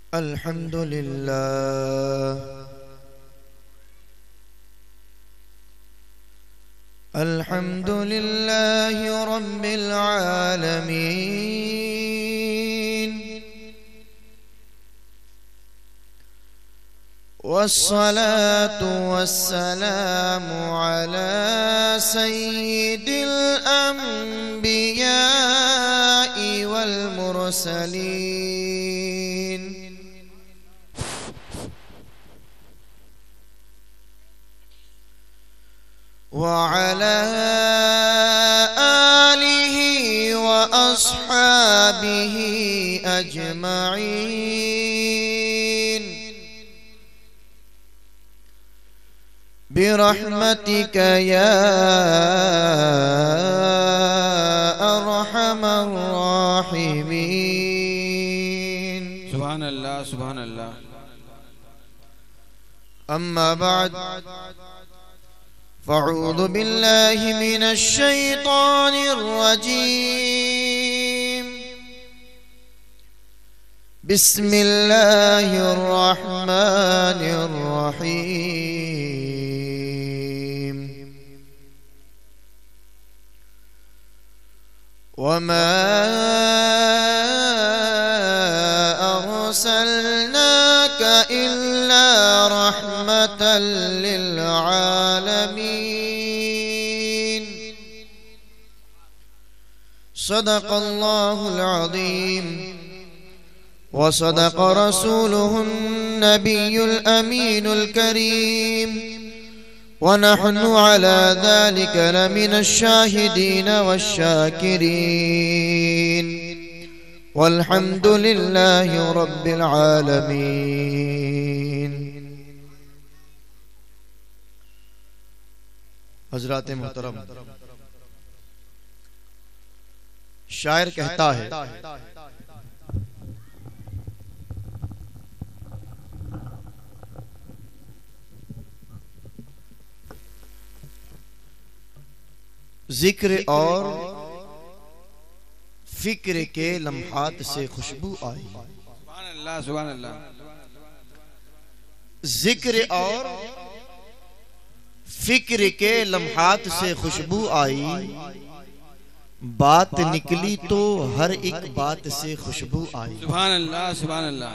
अल्हम्दुलिल्लाह रब्बिल आलमीन वस्सलातु वस्सलामु अला सय्यिदिल अंबिया'i वल मुरसलीन वअला आलिहि व अस्हाबिहि अजमईन बिरहमतिका या अरहमर राहिमीन। सुभान अल्लाह सुभान अल्लाह। अम्मा बाद फ़अऊज़ु बिल्लाहि मिनश शैतानिर रजीम। बिस्मिल्लाहिर रहमानिर रहीम। वमा अर्सलनाका इल्ला रहमतल लिल आलमीन। सदक़ल्लाहुल अज़ीम व सदक़ रसूलुहुन नबियुल अमीनुल करीम व नहनु अला ज़ालिका लमिनश शाहिदीन वश्शाकिरीन वल्हम्दुलिल्लाहि रब्बिल आलमीन। हज़रात मोहतरम, शायर कहता है जिक्र और फिक्र के लम्हात से खुशबू आई। सुभान अल्लाह सुभान अल्लाह। जिक्र और फिक्र के लम्हात से खुशबू आई, बात निकली तो हर एक बात से खुशबू आई। सुभान अल्लाह सुभान अल्लाह।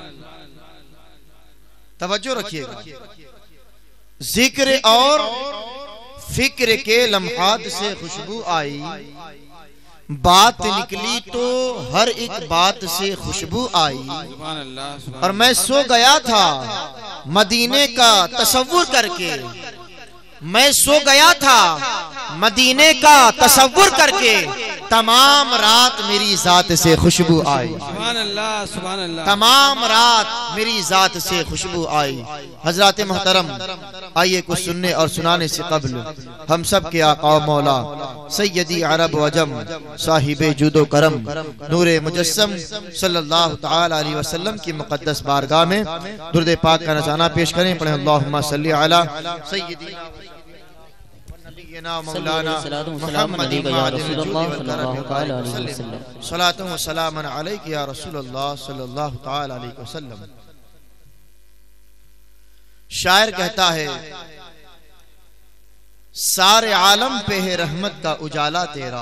तवज्जो रखिएगा। जिक्र और फिक्र के लम्हात से खुशबू आई, बात निकली तो हर एक बात से खुशबू आई। सुभान अल्लाह। और मैं सो गया था मदीने का तसव्वुर करके, मैं सो गया था मदीने का तसव्वुर करके, तमाम रात मेरी जात से खुशबू आई। सुभान अल्लाह सुभान अल्लाह। तमाम रात मेरी जात से खुशबू आई। हजरत मोहतरम, आइए कुछ सुनने और सुनाने से कब्ल हम सब के आका मौला सैयदी अरब वजम साहिबे जुदो करम नूरे मुजस्सम सल्लल्लाहु तआला अलैहि वसल्लम की मुक़द्दस बारगाह में दुरूद पाक का नज़ाना पेश करें। पढ़ें अल्लाहुम्मा सल्ली अला सय्यदी मौलाना मुहम्मद सलातु व सलामन अलैका या रसूलल्लाह सल्लल्लाहु तआला अलैहि वसल्लम। शायर कहता है, सारे आलम पे है रहमत का उजाला तेरा,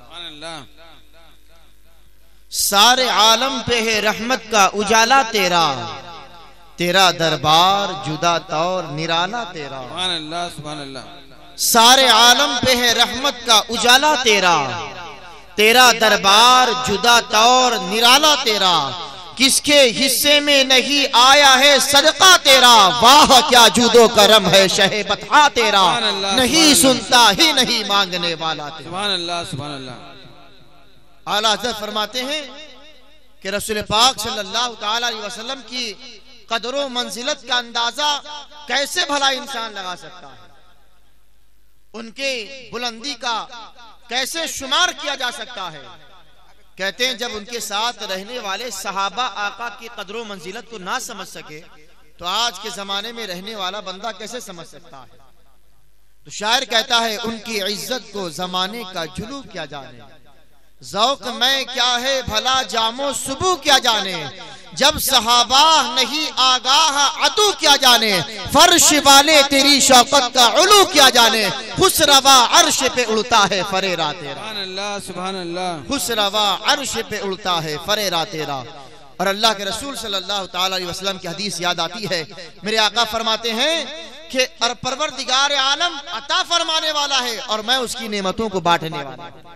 सारे आलम पे है रहमत का उजाला तेरा, तेरा दरबार जुदा तौर निराला तेरा। सुभान अल्लाह सुभान अल्लाह। सारे आलम पे है रहमत का उजाला तेरा, तेरा दरबार जुदा तौर निराला तेरा, किसके हिस्से में नहीं आया है सदका तेरा, वाह क्या जूदो करम है शहे बता तेरा, नहीं सुनता ही नहीं मांगने वाला तेरा। सुभान अल्लाह सुभान अल्लाह। आला हज़रत फरमाते हैं कि रसूल पाक सल्लल्लाहु तआला अलैहि वसल्लम की कदर व मंजिलत का अंदाजा कैसे भला इंसान लगा सकता है, उनके बुलंदी का कैसे शुमार किया जा सकता है। कहते हैं जब उनके साथ रहने वाले सहाबा आका की कदर व मंजिलत को ना समझ सके तो आज के जमाने में रहने वाला बंदा कैसे समझ सकता है। तो शायर कहता है उनकी इज्जत को जमाने का जुलू क्या जाने, ज़ौक़ मैं क्या है भला जामो सुबह क्या जाने, जब सहाबा नहीं आगाह अदू क्या जाने, फर्श वाले तेरी शौकत का उलू क्या जाने, खुसरवा अर्श पे उड़ता है फरेरा तेरा। सुभान अल्लाह, सुभान अल्लाह। खुसरवा अर्श पे उड़ता है फरेरा तेरा। और अल्लाह के रसूल सल्लल्लाहु ताला अलैहि वसल्लम की हदीस याद आती है, मेरे आका फरमाते हैं कि और परवरदिगार आलम अता फरमाने वाला है और मैं उसकी नेमतों को बांटने वाला हूं।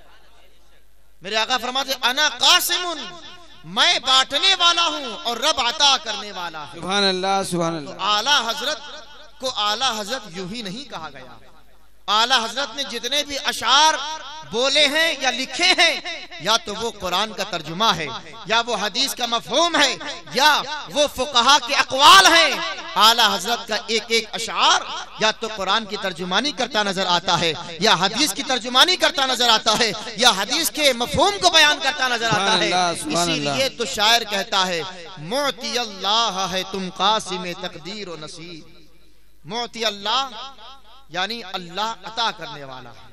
मेरे आका फरमाते अना कासिमुन, मैं बांटने वाला हूं और रब अता करने वाला है। सुभान अल्लाह, सुभान अल्लाह। तो आला हजरत को आला हजरत यूं ही नहीं कहा गया। आला हजरत ने जितने भी अशार बोले हैं या लिखे हैं, या तो वो कुरान का तर्जुमा है, या वो हदीस का मफहूम है, या वो फुकहा के अकवाल हैं। आला हजरत का एक एक अशार या तो कुरान की तर्जुमानी करता नजर आता है, या हदीस की तर्जुमानी करता नजर आता है, या हदीस के मफहूम को बयान करता नजर आता है। इसीलिए तो शायर कहता है मोती अल्लाह है तुम कासिम तकदीर व नसीब। मोती अल्लाह यानी अल्लाह अता करने वाला है।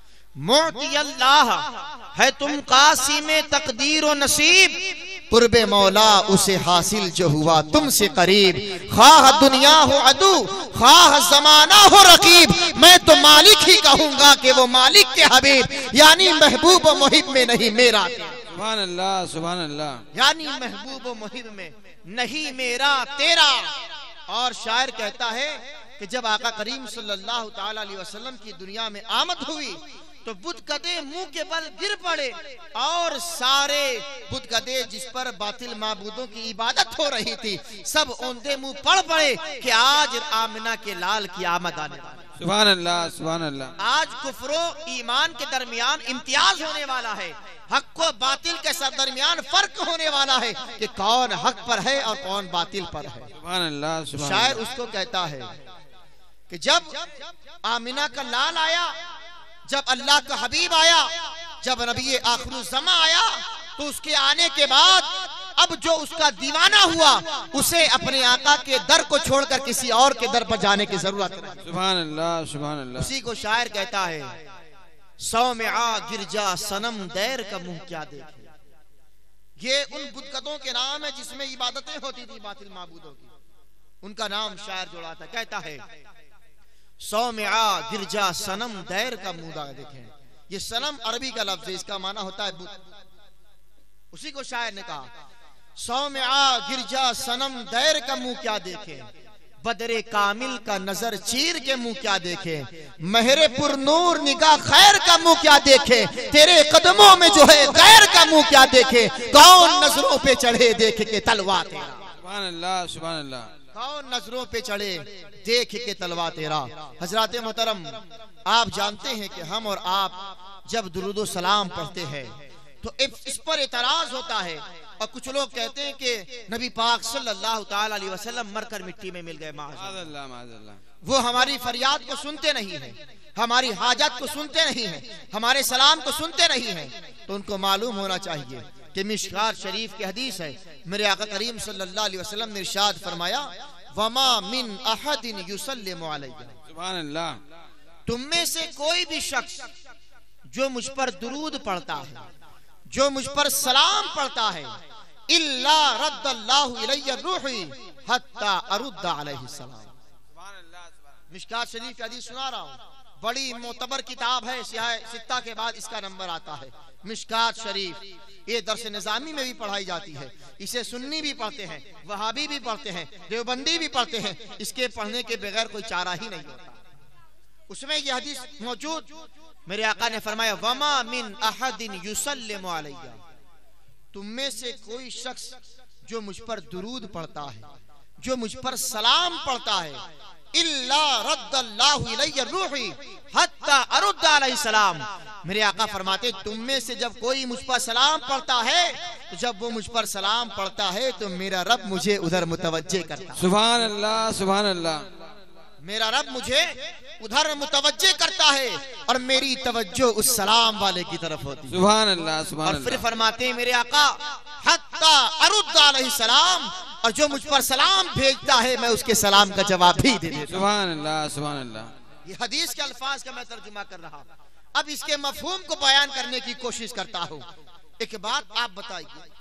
मोती अल्लाह है तुम कासिम तकदीर व नसीब, कुर्बे मौला उसे हासिल जो हुआ तुमसे करीब। खाह दुनिया हो अदू, खाह जमाना हो रकीब, मैं तो मालिक ही कहूंगा कि वो मालिक के हबीब, यानी महबूब व मुहिब में नहीं मेरा। सुभान अल्लाह, सुभान अल्लाह। यानी महबूब व मुहिब में नहीं मेरा तेरा। और शायर कहता है कि जब आका करीम सल्लल्लाहु ताला अलैहि वसल्लम की दुनिया में आमद हुई तो बुत गदे मुंह के बल गिर पड़े, और सारे बुत गदे जिस पर बातिल माबूदों की इबादत हो रही थी सब औंधे मुंह पड़ पड़े कि आज आमिना के लाल की आमद आने वाली। सुभान अल्लाह, सुभान अल्लाह। आज कुफ्रो ईमान के दरमियान इम्तियाज होने वाला है, हक को बातिल के दरमियान फर्क होने वाला है कि कौन हक पर है और कौन बातिल पर है। सुभान अल्लाह, सुभान अल्लाह। शायर उसको कहता है कि जब आमिना का लाल आया, जब अल्लाह का हबीब आया, जब नबी आखिरुज़्ज़मा आया, तो उसके आने के बाद अब जो उसका दीवाना हुआ उसे अपने आका के दर को छोड़कर किसी और के दर पर जाने की जरूरत नहीं। सुभान अल्लाह, सुभान अल्लाह। उसी को शायर कहता है सौ में आ गिरजा सनम दैर का मुंह क्या देखे। ये उन बुतगदों के नाम है जिसमें इबादतें होती थी बातिल माबूदों की, उनका नाम शायर जोड़ा था। कहता है सौ में आ गिरजा सनम दैर का मुंह देखें। ये सनम अरबी का लफ्ज है, इसका माना होता है बुत। उसी को शायर ने कहा सौ में आ गिरजा सनम दैर का मुंह क्या देखे, बदरे कामिल का नजर चीर के मुंह क्या देखे, महरे पुरनूर निगाह खैर का मुंह क्या देखे, तेरे कदमों में जो है गैर का मुंह क्या देखे, कौन नजरों पे चढ़े देख के तलवा तेरा। सुभान अल्लाह, सुभान अल्लाह। कौन नजरों पे चढ़े देख के तलवा तेरा। हजरात मोहतरम, आप जानते हैं कि हम और आप जब दुरूद सलाम पढ़ते हैं तो इस पर एतराज होता है, और कुछ लोग कहते हैं कि नबी पाक सल्लल्लाहु ताला अलैहि वसल्लम मरकर मिट्टी में मिल गए। माअज़ल्लाह, माअज़ल्लाह। वो हमारी फरियाद को सुनते नहीं है, हमारी हाजत को सुनते नहीं है, हमारे सलाम को सुनते नहीं है। तो उनको मालूम होना चाहिए कि मिशकात शरीफ की हदीस है, मेरे आका करीम सल्लल्लाहु अलैहि वसल्लम ने इरशाद फरमाया वमा मिन अहदिन युसल्लिमु अलैया। सुभान अल्लाह। तुम में से कोई भी शख्स जो मुझ पर दुरूद पढ़ता है, जो मुझ पर सलाम पढ़ता है, इल्ला रद्दल्लाहु इलैया रूही हत्ता अरुद्द अलैहि सलाम। मिशकात शरीफ की हदीस सुना रहा हूँ, बड़ी मोतबर किताब है, सित्ता के बाद इसका नंबर आता है मिशकात शरीफ। ये दरस निजामी में भी पढ़ाई जाती है, इसे सुन्नी भी पढ़ते हैं, वहाबी भी पढ़ते हैं, देवबंदी भी पढ़ते हैं, इसके पढ़ने के बगैर कोई चारा ही नहीं होता। उसमें यह हदीस मौजूद, मेरे आका ने फरमाया वमा मिन अहदिन युसल्लिमु अलैया। तुम में से कोई शख्स जो मुझ पर दुरूद पढ़ता है, जो मुझ पर सलाम पढ़ता है, इल्ला रद्दल्लाहु इलैया रूही हत्ता अरुद्द अलैहि सलाम। मेरे आका फरमाते तुम में से जब कोई मुझ पर सलाम पढ़ता है, तो जब वो मुझ पर सलाम पढ़ता है तो मेरा रब मुझे उधर मुतवज्जे करता है। सुभान अल्लाह, सुभान अल्लाह। मेरा रब मुझे उधर मुतवज्जे करता है और मेरी तवज्जो उस सलाम वाले की तरफ होती है। सुभान अल्लाह, सुभान अल्लाह। और फिर फरमाते हैं मेरे आका हत्ता अरुद्द अलैहि सलाम, और जो मुझ पर सलाम भेजता है मैं उसके सलाम का जवाब भी दे देता हूं। सुभान अल्लाह, सुभान अल्लाह। ये हदीस के अल्फाज का मैं तर्जुमा कर रहा हूं, अब इसके मफहूम को बयान करने की कोशिश करता हूं। एक बात आप बताइए,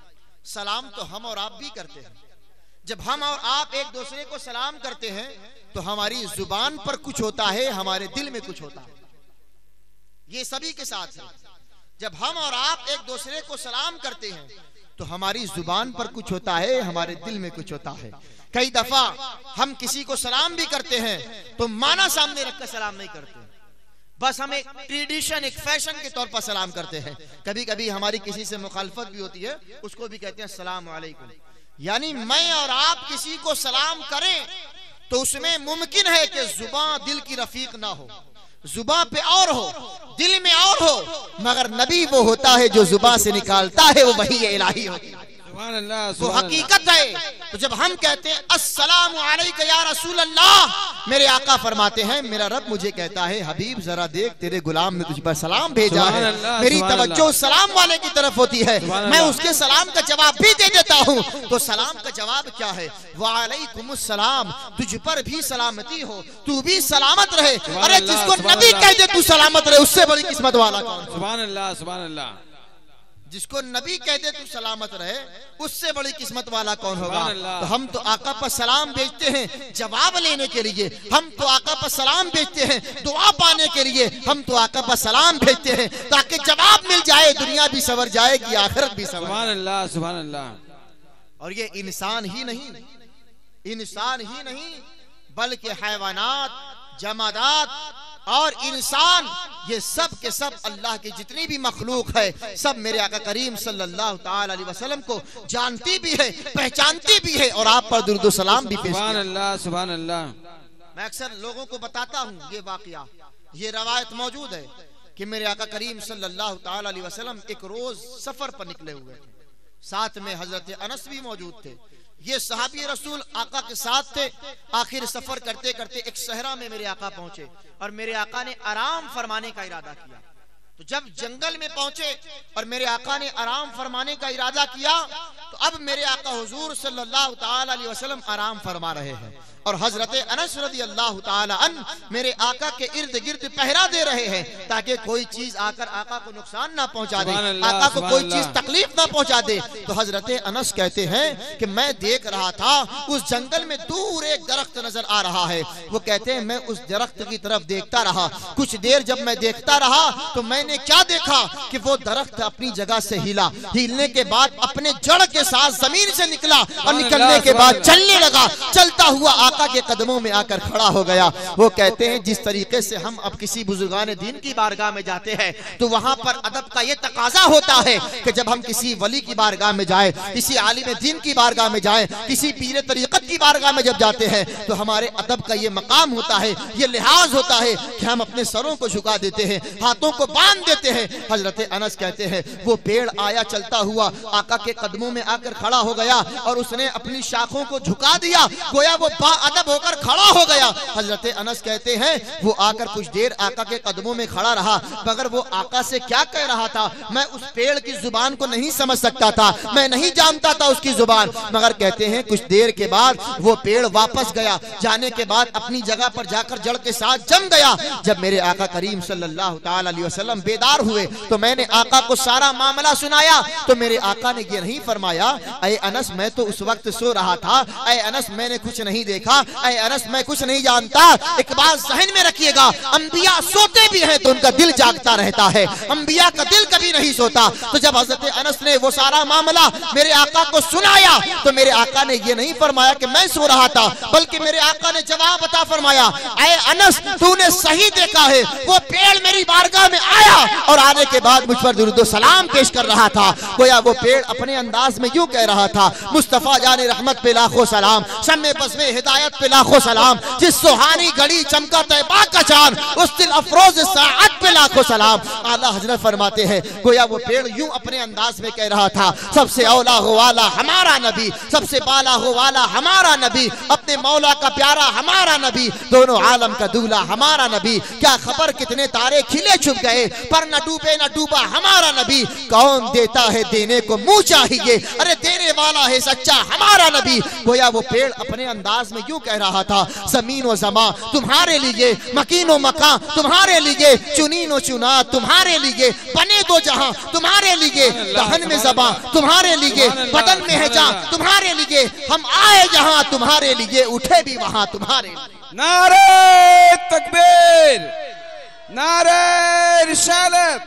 सलाम तो हम और आप भी करते हैं। जब हम और आप एक दूसरे को सलाम करते हैं तो हमारी जुबान पर कुछ होता है, हमारे दिल में कुछ होता है। ये सभी के साथ है। जब हम और आप एक दूसरे को सलाम करते हैं तो हमारी जुबान पर कुछ होता है, हमारे दिल में कुछ होता है। कई दफा हम किसी को सलाम भी करते हैं तो माना सामने रखकर सलाम नहीं करते, बस हम एक ट्रेडिशन, एक फैशन के तौर पर सलाम करते हैं। कभी कभी हमारी किसी से मुखालफत भी होती है, उसको भी कहते हैं अस्सलाम वालेकुम। यानी मैं और आप किसी को सलाम करें तो उसमें मुमकिन है कि जुबान दिल की रफीक ना हो, जुबान पे और हो, दिल में और हो, मगर नबी वो होता है जो जुबान से निकालता है वो वही इलाही होती है, वो हकीकत है। तो जब हम कहते हैं अस्सलामु अलैका या रसूल अल्लाह, मेरे आका फरमाते हैं मेरा रब मुझे कहता है हबीब जरा देख तेरे गुलाम ने तुझ पर सलाम भेजा है। मेरी तवज्जो सलाम वाले की तरफ होती है, मैं उसके सलाम का जवाब भी दे देता हूँ। तो सलाम का जवाब क्या है? वालेकुमुस सलाम, तुझ पर भी सलामती हो, तू भी सलामत रहे। अरे जिसको नबी कह दे तू सलामत रहे, उससे बड़ी किस्मत वाला कौन? सुभान अल्लाह, सुभान अल्लाह। जिसको नबी कह दे तू सलामत रहे, उससे बड़ी किस्मत वाला कौन होगा? तो हम तो आका पर सलाम भेजते हैं जवाब लेने के लिए, हम तो आका पर सलाम भेजते हैं दुआ पाने के लिए, हम तो आका पर सलाम भेजते हैं ताकि जवाब मिल जाए, दुनिया भी सवर जाएगी, आखिरत भी सवर। सुभान अल्लाह, सुभान अल्लाह। और ये इंसान ही नहीं बल्कि हैवानात, जमादात और इंसान, ये सब के सब अल्लाह की जितनी भी मखलूक है सब मेरे आका करीम सल्लल्लाहु ताला अलैहि वसल्लम को जानती भी है, पहचानती भी है और आप पर दुरूद सलाम भी पेश करती है। सुभान अल्लाह, सुभान अल्लाह। मैं अक्सर लोगों को बताता हूँ ये वाकया, ये रवायत मौजूद है कि मेरे आका करीम सल्लल्लाहु ताला अलैहि वसल्लम एक रोज सफर पर निकले हुए थे, साथ में हजरत अनस भी मौजूद थे। ये सहाबी रसूल आका के साथ थे। आखिर सफर करते करते एक सहरा में मेरे आका पहुंचे और मेरे आका ने आराम फरमाने का इरादा किया। तो जब जंगल में पहुंचे और मेरे आका ने आराम फरमाने का इरादा किया तो अब मेरे आका हुजूर सल्लल्लाहु ताला अलैहि वसल्लम आराम फरमा रहे हैं और हजरत अनस रज़ी अल्लाह ताला अन मेरे आका के इर्द गिर्द पहरा दे रहे हैं ताकि कोई चीज आकर आका को नुकसान ना पहुंचा दे, आका को कोई चीज तकलीफ ना पहुंचा दे। तो हजरत अनस कहते हैं कि मैं देख रहा था उस जंगल में दूर एक दरख्त नजर आ रहा है। वो कहते हैं मैं उस दरख्त की तरफ देखता रहा, कुछ देर जब मैं देखता रहा तो मैंने क्या देखा कि वो दरख्त अपनी जगह से हिला, हिलने के बाद अपने जड़ के साथ जमीन से निकला और निकलने के बाद चलने लगा, चलता हुआ आका के कदमों में आकर खड़ा हो गया। वो कहते हैं जिस तरीके से हम अब किसी बुजुर्गान दीन की बारगाह में जाते हैं तो वहां पर अदब का ये तकाजा होता है कि जब हम किसी वली की बारगाह में जाए, किसी आलिम दीन की बारगाह में जाए, किसी पीर तरीकत की बारगाह में जब जाते हैं तो हमारे अदब का ये मकाम होता है, ये लिहाज होता है कि हम अपने सरों को झुका देते हैं, हाथों को बांध देते हैं। हजरत अनस कहते हैं वो पेड़ आया चलता हुआ आका के कदमों में आकर खड़ा हो गया और उसने अपनी शाखों को झुका दिया, गोया वो बाअदब होकर खड़ा हो गया। हजरत अनस कहते हैं वो आकर कुछ देर आका के कदमों में खड़ा रहा, मगर वो आका से क्या कह रहा था मैं उस पेड़ की जुबान को नहीं समझ सकता था, मैं नहीं जानता था उसकी जुबान। मगर कहते हैं कुछ देर के बाद वो पेड़ वापस गया, जाने के बाद अपनी जगह पर जाकर जड़ के साथ जम गया। जब मेरे आका करीम सल्लल्लाहु ताला अलैहि वसल्लम बेदार हुए तो मैंने आका को सारा मामला सुनाया तो मेरे आका ने ये नहीं फरमाया ऐ अनस मैं तो उस वक्त सो रहा था, ऐ अनस मैंने कुछ नहीं देखा, ऐ अनस मैं कुछ नहीं जानता। एक बात ज़हन में रखिएगा, अंबिया सोते भी हैं तो उनका दिल जागता रहता है, अंबिया का दिल कभी नहीं सोता। तो जब हजरत अनस ने वो सारा मामला मेरे आका को सुनाया तो मेरे आका ने ये नहीं फरमाया कि मैं सो रहा था, बल्कि मेरे आका ने जवाब अता फरमाया ऐ अनस तूने सही देखा है, वो पेड़ मेरी बारगाह में आया और आने के बाद मुझ पर दुरूद सलाम पेश कर रहा था। गोया वो पेड़ अपने अंदाज में यूं कह रहा था मुस्तफा जाने रहमत पे लाखों सलाम, शम्मे बज़्मे हिदायत पे लाखों सलाम, जिस सुहानी घड़ी चमका तैबा का चांद उस दिल अफरोज साअत पे लाखों सलाम। आला हजरत फरमाते हैं गोया वो पेड़ यूं अपने अंदाज में कह रहा था सबसे औला हो वाला हमारा नबी, सबसे बाला हो वाला हमारा नबी, अपने मौला का प्यारा हमारा नबी, दोनों आलम का दूल्हा हमारा नबी। क्या खबर कितने तारे खिले छुप गए पर न डूबे न डूबा हमारा नबी, कौन देता है देने को मुंह चाहिए, अरे देने वाला है सच्चा हमारा नबी। गोया वो पेड़ अपने अंदाज में यूं कह रहा था जमीन व जमा तुम्हारे लिए, मकीन व मकान तुम्हारे लिए, चुनीन व चुना तुम्हारे लिए, बने दो जहां तुम्हारे लिए, दहन में ज़बां तुम्हारे लिए, बदन में है जान तुम्हारे लिए, हम आए जहां तुम्हारे लिए, उठे भी वहां तुम्हारे लिए। नारे तकबीर, नारे रिसालत,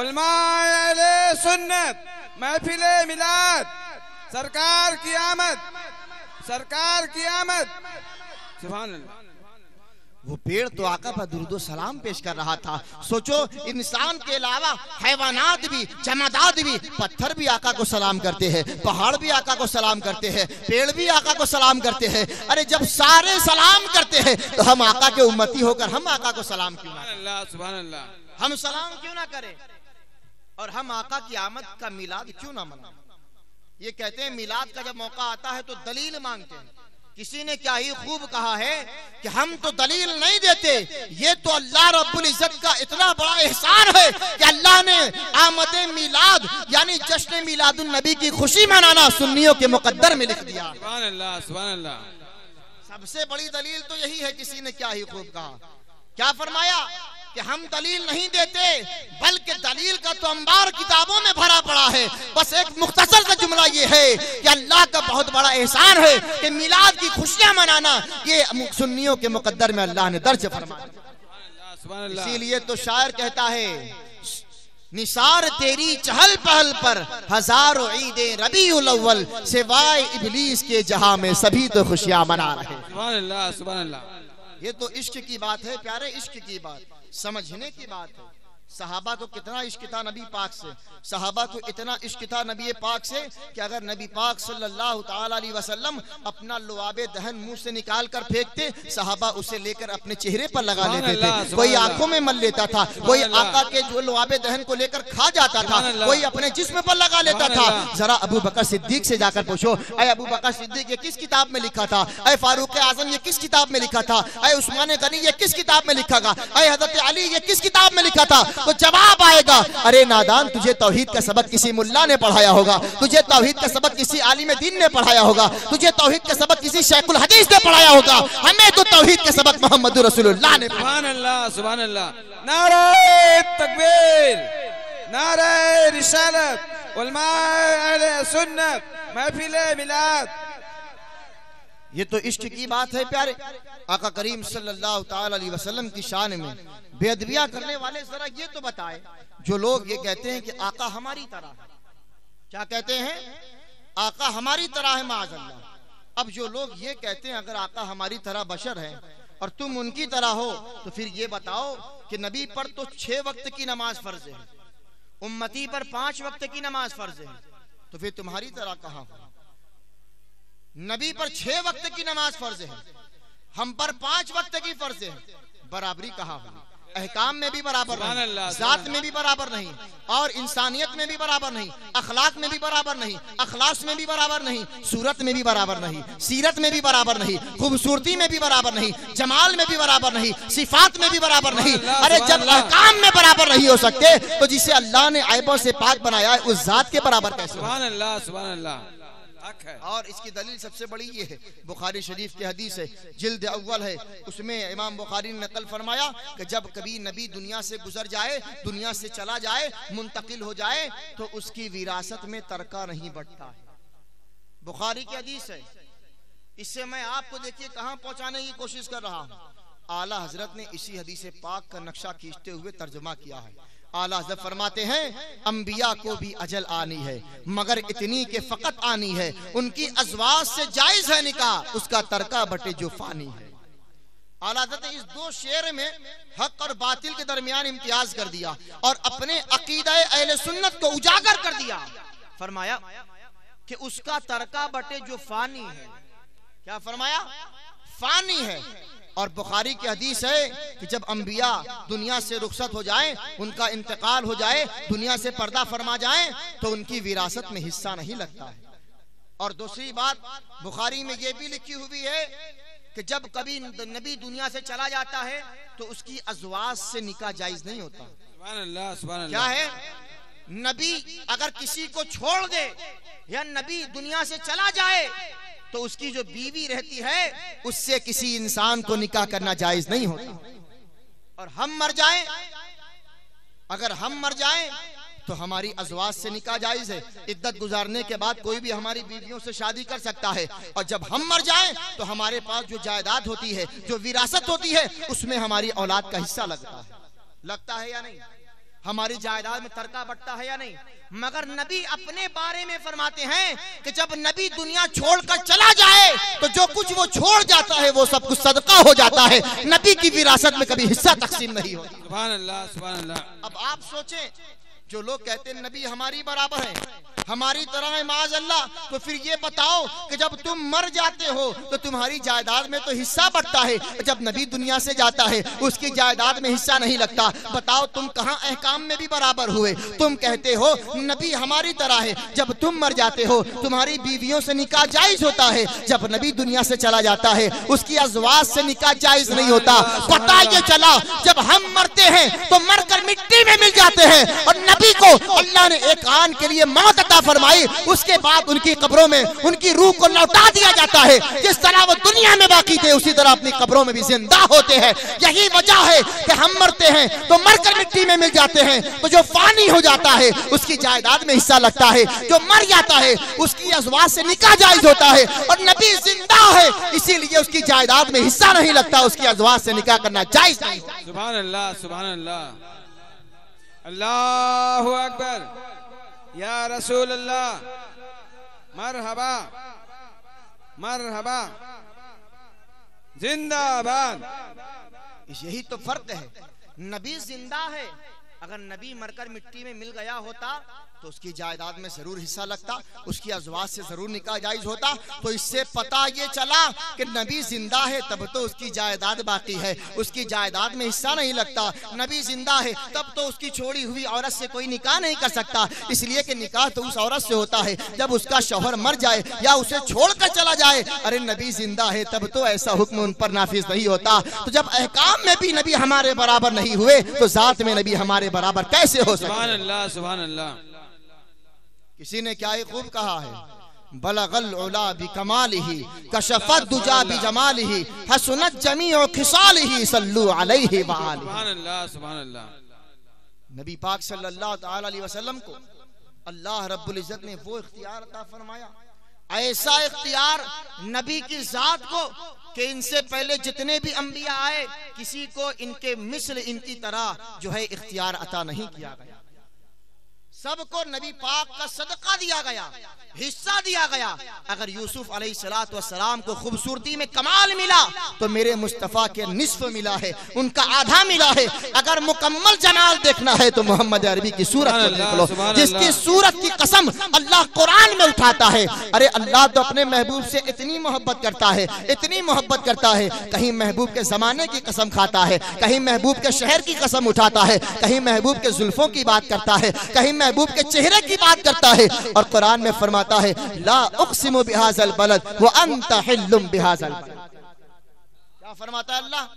उलमाए सुन्नत, महफिले मिलाद, सरकार की आमद, सरकार की आमद। सुभान अल्लाह। वो पेड़ तो आका पर दुरूद सलाम पेश कर रहा था। सोचो, इंसान के अलावा हैवानात भी, जमादात भी, पत्थर भी आका को सलाम करते हैं, पहाड़ भी आका को सलाम करते हैं, पेड़ भी आका को सलाम करते हैं। अरे जब सारे सलाम करते हैं तो हम आका के उम्मती होकर हम आका को सलाम क्यों ना करें? सुभान अल्लाह। हम सलाम क्यों ना करें और हम आका की आमद का मिलाद क्यों ना मनाएं? ये कहते हैं मिलाद का जब मौका आता है तो दलील मांगते हैं। किसी ने क्या ही खूब कहा है कि हम तो दलील नहीं देते, ये तो अल्लाह रब्बुल इज्जत का इतना बड़ा एहसान है कि अल्लाह ने आमद मिलाद यानी जश्न मिलादुन नबी की खुशी मनाना सुन्नियों के मुकद्दर में लिख दिया। सुभान अल्लाह, सुभान अल्लाह। सबसे बड़ी दलील तो यही है। किसी ने क्या ही खूब कहा, क्या फरमाया कि हम दलील नहीं देते, बल्कि दलील का तो अंबार किताबों में भरा पड़ा है। बस एक मुख्तसर सा जुमला ये है कि अल्लाह का बहुत बड़ा एहसान है कि मिलाद की खुशियां मनाना ये सुन्नियों के मुकद्दर में अल्लाह ने दर्ज फरमाया। इसीलिए तो शायर कहता है, निसार तेरी चहल पहल पर हजारों ईदे रबीउल अव्वल, सिवाय इब्लीस के जहां में सभी तो खुशियां मना रहे। सुभान अल्लाह, सुभान अल्लाह। ये तो इश्क की बात है प्यारे, इश्क की बात, समझने की बात है। सहाबा को कितना इश्क था नबी पाक से, सहाबा को इतना इश्क था नबी पाक से कि अगर नबी पाक सल्लल्लाहु ताला अलैहि वसल्लम अपना लुआबे दहन मुंह से निकाल कर फेंकते, सहाबा उसे लेकर अपने चेहरे पर लगा लेते थे। कोई आंखों में मल लेता था, कोई आका के जो लुआबे दहन को लेकर खा जाता था, कोई अपने जिस्म पर लगा लेता था। जरा अबू बकर सिद्दीक से जाकर पूछो, अरे अबू बकर सिद्दीक ये किस किताब में लिखा था? अरे फारूक आजम ये किस किताब में लिखा था? अरे उस्मान गनी ये किस किताब में लिखा था? अरे हजरत अली ये किस किताब में लिखा था? तो जवाब आएगा, अरे नादान, तुझे तौहीद का सबक किसी मुल्ला ने पढ़ाया होगा, तुझे तौहीद का सबक किसी आलिम दीन ने पढ़ाया होगा, तुझे तौहीद का सबक किसी शेखुल हदीस ने पढ़ाया होगा। हमें तो तौहीद के सबक मोहम्मद रसूलुल्लाह ने। सुभान अल्लाह, सुभान अल्लाह। नारे तकबीर, नारे रिसालत, उलमाए सुन्नत, महफिले मिलाद। ये तो इश्क की बात है प्यारे। आका करीम सल्लल्लाहु ताला अलैहि वसल्लम की शान में बेअदबिया करने वाले जरा ये तो बताए, जो लोग ये कहते हैं कि आका हमारी तरह है, क्या कहते हैं? आका हमारी तरह है माअज़ल्लाह। अब जो लोग ये कहते हैं अगर आका हमारी तरह बशर है और तुम उनकी तरह हो, तो फिर ये बताओ कि नबी पर तो 6 वक्त की नमाज फर्ज है, उम्मती पर 5 वक्त की नमाज फर्ज है, तो फिर तुम्हारी तरह कहां हो? नबी पर 6 वक्त की नमाज फर्ज है, हम पर 5 वक्त की फर्ज है, बराबरी कहां हुई? अहकाम में भी बराबर नहीं, जात में भी बराबर नहीं, और इंसानियत में भी बराबर नहीं, अखलाक में भी बराबर नहीं, अखलास में भी बराबर नहीं, सूरत में भी बराबर नहीं, सीरत में भी बराबर नहीं, खूबसूरती में भी बराबर नहीं, जमाल में भी बराबर नहीं, सिफात में भी बराबर नहीं। अरे जब अहकाम में बराबर नहीं हो सकते तो जिसे अल्लाह ने ऐबों से पाक बनाया है उस जात के बराबर कैसे? सुभान अल्लाह, सुभान अल्लाह। और इसकी दलील सबसे बड़ी ये है, बुखारी शरीफ की हदीस है, जिल्द अव्वल है, उसमें इमाम बुखारी ने नकल फरमाया कि जब कभी नबी दुनिया से गुजर जाए, दुनिया से चला जाए, मुंतकिल हो जाए, तो उसकी विरासत में तरका नहीं बढ़ता है। बुखारी की हदीस है। इससे मैं आपको देखिए कहां पहुंचाने की कोशिश कर रहा हूं। आला हजरत ने इसी हदीस पाक का नक्शा खींचते हुए तर्जुमा किया है। आला हज़रत फरमाते हैं, अंबिया को भी अजल आनी है, मगर इतनी के फकत आनी है, उनकी अज़वाज से जायज है निकाह, उसका तरका बटे जो फानी है। आला हज़रत ने इस 2 शेर में हक और बातिल के दरमियान इम्तियाज कर दिया और अपने अकीदा अहले सुन्नत को उजागर कर दिया। फरमाया कि उसका तरका बटे जो फानी है। क्या फरमाया? फानी है। और बुखारी की हदीस है कि जब अंबिया दुनिया से रुखसत हो जाएं, उनका इंतकाल हो जाए, दुनिया से पर्दा फरमा जाएं, तो उनकी विरासत में हिस्सा नहीं लगता है। और दूसरी बात बुखारी में यह भी लिखी हुई है कि जब कभी नबी दुनिया से चला जाता है तो उसकी अज़वाज से निकाह जायज नहीं होता। सुभान अल्लाह, सुभान अल्लाह। क्या है? नबी अगर किसी को छोड़ दे या नबी दुनिया से चला जाए तो उसकी जो बीवी रहती है उससे किसी इंसान को निकाह करना जायज नहीं होता। और हम मर जाएं, अगर हम मर जाएं तो हमारी अज़वाज से निकाह जायज है। इद्दत गुजारने के बाद कोई भी हमारी बीवियों से शादी कर सकता है। और जब हम मर जाएं तो हमारे पास जो जायदाद होती है, जो विरासत होती है, उसमें हमारी औलाद का हिस्सा लगता है या नहीं? हमारी जायदाद में तरका बटता है या नहीं? मगर नबी अपने बारे में फरमाते हैं कि जब नबी दुनिया छोड़कर चला जाए तो जो कुछ वो छोड़ जाता है वो सब कुछ सदका हो जाता है। नबी की विरासत में कभी हिस्सा तकसीम नहीं होता। सुभान अल्लाह, सुभान अल्लाह। अब आप सोचें, जो लोग कहते हैं नबी हमारी बराबर है, हमारी तरह है माज अल्लाह, तो फिर ये बताओ कि जब तुम मर जाते हो तो तुम्हारी जायदाद में तो हिस्सा बढ़ता है, जब नबी दुनिया से जाता है उसकी जायदाद में हिस्सा नहीं लगता। बताओ तुम कहां अहकाम में भी बराबर हुए? तुम कहते हो नबी हमारी तरह है, जब तुम मर जाते हो तुम्हारी बीवियों से निकाह जायज होता है, जब नबी दुनिया से चला जाता है उसकी अज़वाज से निकाह जायज नहीं होता। पता ये चला जब हम मरते हैं तो मरकर मिट्टी में मिल जाते हैं और नबी को अल्लाह ने एक आन के लिए मौत अता फरमाई, उसके बाद उनकी कब्रों में उनकी रूह को लौटा दिया जाता है। जिस तरह वो दुनिया में बाकी थे उसी तरह अपनी कब्रों में भी जिंदा होते हैं। यही वजह है कि हम मरते हैं तो मरकर मिट्टी में मिल जाते हैं, तो जो फानी हो जाता है उसकी जायदाद में हिस्सा लगता है, जो मर जाता है उसकी अज़वाज से निकाह जायज होता है। और नबी जिंदा है इसीलिए उसकी जायदाद में हिस्सा नहीं लगता, उसकी अज़वाज से निकाह करना जायज नहीं। सुभान अल्लाह, सुभान अल्लाह, अल्लाहु अकबर, या रसूल अल्लाह, मरहबा मरहबा, जिंदाबाद। यही तो फर्क है, नबी जिंदा है, अगर नबी मरकर मिट्टी में मिल गया होता तो उसकी जायदाद में जरूर हिस्सा लगता, उसकी अज़वाज से जरूर निकाह जायज होता। तो इससे पता ये चला कि नबी जिंदा है तब तो उसकी जायदाद बाकी है, उसकी जायदाद में हिस्सा नहीं लगता। नबी जिंदा है तब तो उसकी छोड़ी हुई औरत से कोई निकाह नहीं कर सकता, इसलिए कि निकाह तो उस औरत से होता है जब उसका शौहर मर जाए या उसे छोड़कर चला जाए। अरे नबी जिंदा है तब तो ऐसा हुक्म उन पर नाफिज नहीं होता। तो जब अहकाम में भी नबी हमारे बराबर नहीं हुए तो जात में नबी हमारे बराबर कैसे हो सकते? सुभान अल्लाह, सुभान अल्लाह। किसी ने क्या ही खूब कहा है, बलगल उला बिकमालिही कशफत दुजा बिजमालिही हसनत जमीउ खिसालिही सल्लु अलैहि व आलिहि। सुभान अल्लाह, सुभान अल्लाह। नबी पाक सल्लल्लाहु ताला अलैहि वसल्लम को अल्लाह रब्बुल इज्जत ने वो इख्तियार अता फरमाया, ऐसा इख्तियार नबी की जात को कि इनसे पहले जितने भी अंबिया आए किसी को इनके मिस्ल इनकी तरह जो है इख्तियार अता नहीं किया गया। सबको नबी पाक का सदका दिया गया, हिस्सा दिया गया। अगर यूसुफ अलैहिस्सलातु वस्सलाम को खूबसूरती में कमाल मिला तो मेरे मुस्तफा के निस्फ मिला है, उनका आधा मिला है। अगर मुकम्मल जमाल देखना है तो मोहम्मद अरबी की सूरत को देख लो, जिसकी सूरत की कसम अल्लाह कुरान में उठाता है। अरे अल्लाह तो अपने महबूब से इतनी मोहब्बत करता है, इतनी मोहब्बत करता है, कहीं महबूब के जमाने की कसम खाता है, कहीं महबूब के शहर की कसम उठाता है, कहीं महबूब के जुल्फों की बात करता है, कहीं महबूब के चेहरे की बात करता है। और कुरान में फरमाता है ला उक़सिमु बिहाज़ल बलद व अंत हिल्लुम बिहाज़ल बलद। क्या फरमाता है अल्लाह?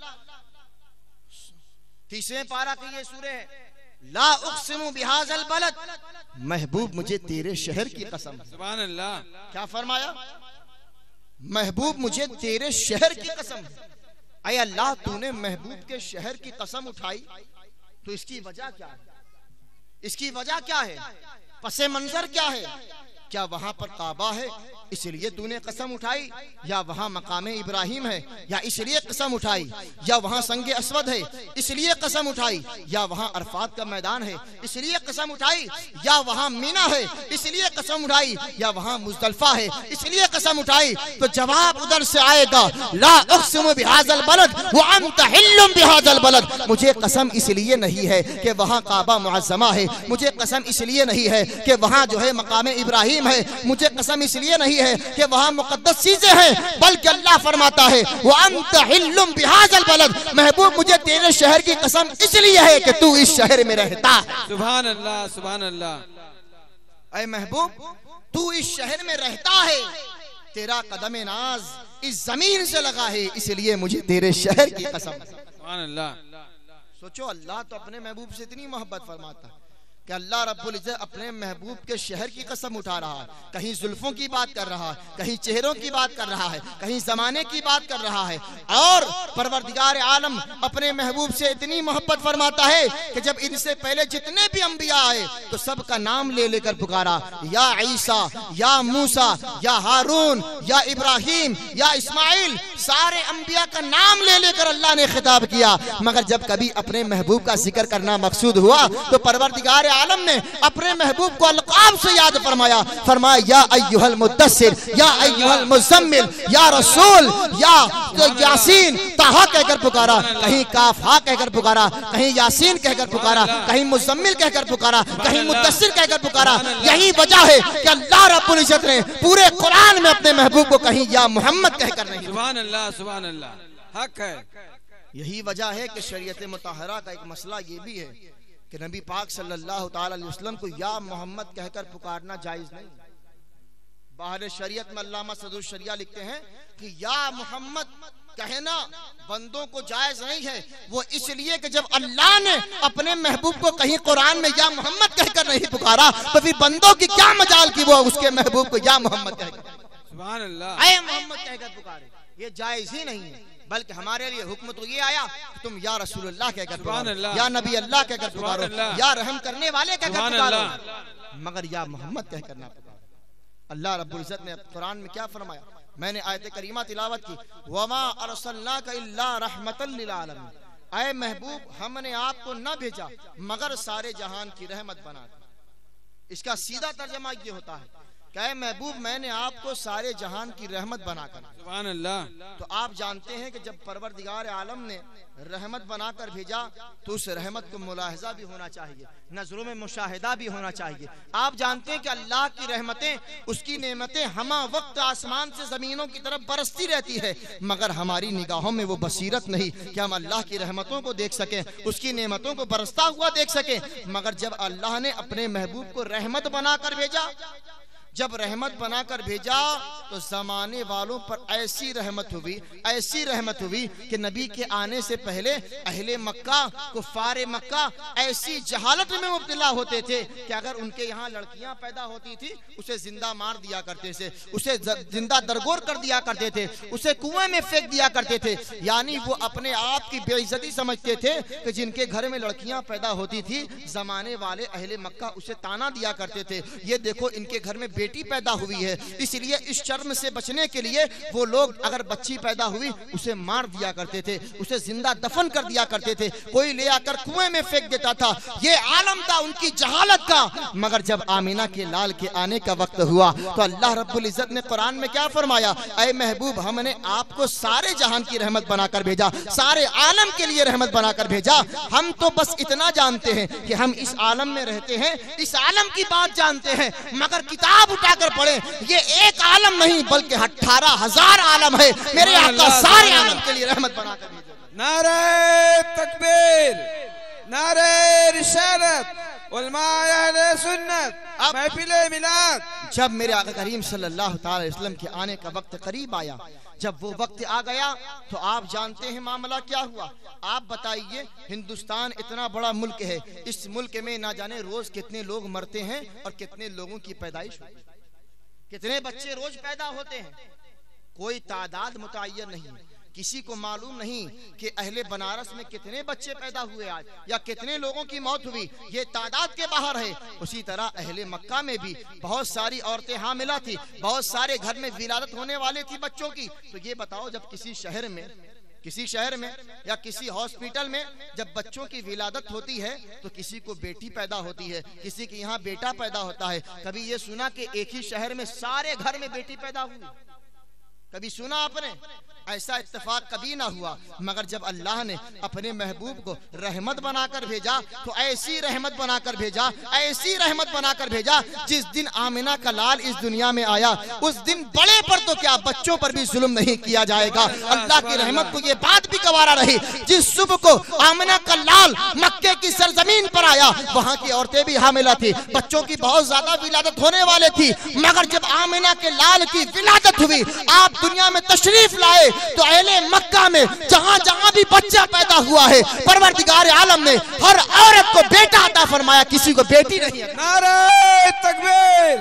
30वें पारा की ये सूरह है, ला उक़सिमु बिहाज़ल बलद, महबूब मुझे तेरे शहर की कसम। सुभान अल्लाह। क्या फरमाया? महबूब मुझे तेरे शहर की कसम। अय अल्लाह तूने महबूब के शहर की कसम उठाई तो इसकी वजह क्या है? इसकी वजह क्या है? पसे मंजर क्या है? क्या वहां पर काबा है इसलिए तूने कसम उठाई, या वहां मकामे इब्राहिम है या इसलिए कसम उठाई, या वहां संगे अस्वद है इसलिए कसम उठाई, या वहां अरफात का मैदान है इसलिए कसम उठाई, या वहां मीना है इसलिए कसम उठाई, या वहां मुज़दलिफा है इसलिए कसम उठाई? तो जवाब उधर से आएगा ला उक़सिमु बिहाज़ल बलद व अंत हिल्लुम बिहाज़ल बलद। मुझे कसम इसलिए नहीं है कि वहां काबा मुअज़्ज़मा है, मुझे कसम इसलिए नहीं है कि वहां जो है मकामे इब्राहिम है, मुझे कसम इसलिए नहीं है कि वहां मुकद्दस चीजें हैं, बल्कि अल्लाह फरमाता है वो अंत हिल्लुम बिहाज़ल बलद, महबूब मुझे तेरे शहर की कसम इसलिए है कि तू इस शहर में रहता है। सुभान अल्लाह, सुभान अल्लाह। ऐ महबूब तू इस शहर में रहता है, तेरा कदम नाज इस जमीन से लगा है इसलिए मुझे तेरे शहर की कसम। सुभान अल्लाह। सोचो अल्लाह तो अपने महबूब से इतनी मोहब्बत फरमाता कि अल्लाह रब्बुल इज्जत अपने महबूब के शहर की कसम उठा रहा है, कहीं जुल्फों की बात कर रहा है, कहीं चेहरों की बात कर रहा है, कहीं जमाने की बात कर रहा है। और परवरदिगार आलम अपने महबूब से इतनी मोहब्बत फरमाता है कि जब इनसे पहले जितने भी अंबिया आए तो सबका नाम ले लेकर पुकारा, या ईसा, या मूसा, या हारून, या इब्राहिम, या इस्माइल, सारे अंबिया का नाम ले लेकर अल्लाह ने खिताब किया। मगर जब कभी अपने महबूब का जिक्र करना मकसूद हुआ तो परवरदिगार आलम ने अपने महबूब को अलकाब से याद फरमाया, फरमाया या अय्युहल मुद्दस्सिर, या अय्युहल मुज़म्मिल, या रसूल, या यासीन, ताहा कहकर पुकारा, कहीं काफ हा कहकर पुकारा, कहीं यासीन कहकर पुकारा, कहीं मुज़म्मिल कहकर पुकारा, कहीं मुद्दस्सिर कहकर पुकारा। यही वजह है कि अल्लाह रब्बुल इज्जत ने पूरे कुरान में अपने महबूब को कहीं या मोहम्मद कहकर नहीं। सुभान अल्लाह, सुभान अल्लाह, हक है। यही वजह है कि शरीयत मुतहरा का एक मसला ये भी है कि नबी पाक सल्लल्लाहु ताला अलैहि वसल्लम को या मोहम्मद कहकर पुकारना जायज नहीं। बाहर शरीयत में अल्लामा सदरुल शरिया लिखते हैं कि या मोहम्मद कहना बंदों को जायज नहीं है, वो इसलिए कि जब अल्लाह ने अपने महबूब को कहीं कुरान में या मोहम्मद कहकर नहीं पुकारा तो फिर बंदों की क्या मजाल की वो उसके महबूब को या मोहम्मद कहकर, सुभान अल्लाह, आए मोहम्मद कहकर पुकारे। ये जायज ही नहीं है, बल्कि हमारे लिए हुक्म तो ये आया तुम या रसूलुल्लाह कहकर पुकारो, या नबी अल्लाह कहकर पुकारो, या रहम करने वाले कहकर पुकारो, मगर या मोहम्मद कहकर ना पुकारो। अल्लाह रब्बुल इज्जत ने कुरान में क्या फरमाया, मैंने आयत करीमा तिलावत की, वमा अरसलनाका इल्ला रहमतल लिल आलमीन, ऐ महबूब हमने आपको न भेजा मगर सारे जहान की रहमत बनाकर। इसका सीधा तर्जमा ये होता है कि महबूब मैंने आपको सारे जहान की रहमत बनाकर। सुभान अल्लाह। तो आप जानते हैं कि जब परवरदिगार आलम ने रहमत बनाकर भेजा तो उस रहमत को मुलाहजा भी होना चाहिए, नजरों में मुशाहिदा भी होना चाहिए। आप जानते हैं कि अल्लाह की रहमतें, उसकी नेमतें हमा वक्त आसमान से जमीनों की तरफ बरसती रहती है, मगर हमारी निगाहों में वो बसीरत नहीं कि हम अल्लाह की रहमतों को देख सकें, उसकी नेमतों को बरसता हुआ देख सकें। मगर जब अल्लाह ने अपने महबूब को रहमत बनाकर भेजा, जब रहमत बनाकर भेजा तो जमाने वालों पर ऐसी रहमत हुई कि नबी के आने से पहले अहले मक्का, कुफारे मक्का ऐसी जहालत में मुब्तला होते थे कि अगर उनके यहाँ लड़कियां पैदा होती थी उसे जिंदा मार दिया करते थे, उसे जिंदा दरगोर कर दिया करते थे, उसे कुएं में फेंक दिया करते थे। यानी वो अपने आप की बेइज्जती समझते थे कि जिनके घर में लड़कियां पैदा होती थी जमाने वाले अहले मक्का उसे ताना दिया करते थे, ये देखो इनके घर में बेटी पैदा हुई है। इसलिए इस शर्म से बचने के लिए वो लोग अगर बच्ची पैदा हुई उसे मार दिया करते थे, उसे जिंदा दफन कर दिया करते थे, कोई ले आकर कुएं में फेंक देता था। ये आलम था उनकी जहालत का। मगर जब आमीना के लाल के आने का वक्त हुआ तो अल्लाह रब्बुल इज्जत ने कुरान में क्या फरमाया, ऐ महबूब हमने आपको सारे जहान की रहमत बनाकर भेजा, सारे आलम के लिए रहमत बनाकर भेजा। हम तो बस इतना जानते हैं कि हम इस आलम में रहते हैं, इस आलम की बात जानते हैं, मगर किताब उठाकर पढ़े ये एक आलम नहीं बल्कि 18,000 आलम है। मेरे आका सारे आलम के लिए रहमत बनाकर भेजा। नारे तकबीर, नारे रिसालत, उलमाए अहले सुन्नत, महफिले मिलाद। जब मेरे आका करीम सल्लल्लाहु अलैहि वसल्लम के आने का वक्त करीब आया, जब वो वक्त आ गया तो आप जानते हैं मामला क्या हुआ। आप बताइए, हिंदुस्तान इतना बड़ा मुल्क है, इस मुल्क में ना जाने रोज कितने लोग मरते हैं और कितने लोगों की पैदाइश होती है, कितने बच्चे रोज पैदा होते हैं, कोई तादाद मुतय्यन नहीं। किसी को मालूम नहीं कि अहले बनारस में कितने बच्चे पैदा हुए आज या कितने लोगों की मौत हुई, ये तादाद के बाहर है। उसी तरह अहले मक्का में भी बहुत सारी औरतें हामिला थी, बहुत सारे घर में विलादत होने वाले थी बच्चों की। तो ये बताओ, जब किसी शहर में या किसी हॉस्पिटल में जब बच्चों की विलादत होती है तो किसी को बेटी पैदा होती है, किसी के यहाँ बेटा पैदा होता है। कभी ये सुना कि एक ही शहर में सारे घर में बेटी पैदा हुई? कभी सुना आपने? ऐसा इत्तेफाक कभी ना हुआ। मगर जब अल्लाह ने अपने महबूब को रहमत बनाकर भेजा तो ऐसी रहमत बनाकर भेजा, जिस दिन आमिना का लाल इस दुनिया में आया उस दिन बड़े पर तो क्या बच्चों पर भी जुल्म नहीं किया जाएगा। अल्लाह की रहमत को ये बात भी गवारा रही, जिस सुबह को आमिना का लाल मक्के की सरजमीन पर आया वहाँ की औरतें भी हामिला थी, बच्चों की बहुत ज्यादा विलादत होने वाले थी। मगर जब आमिना के लाल की विलादत हुई, आप दुनिया में तशरीफ लाए, तो अहले मक्का में जहां जहां भी बच्चा पैदा हुआ है परवरदिगार आलम ने हर औरत को बेटा अता फरमाया, किसी को बेटी नहीं। नारे तकबीर,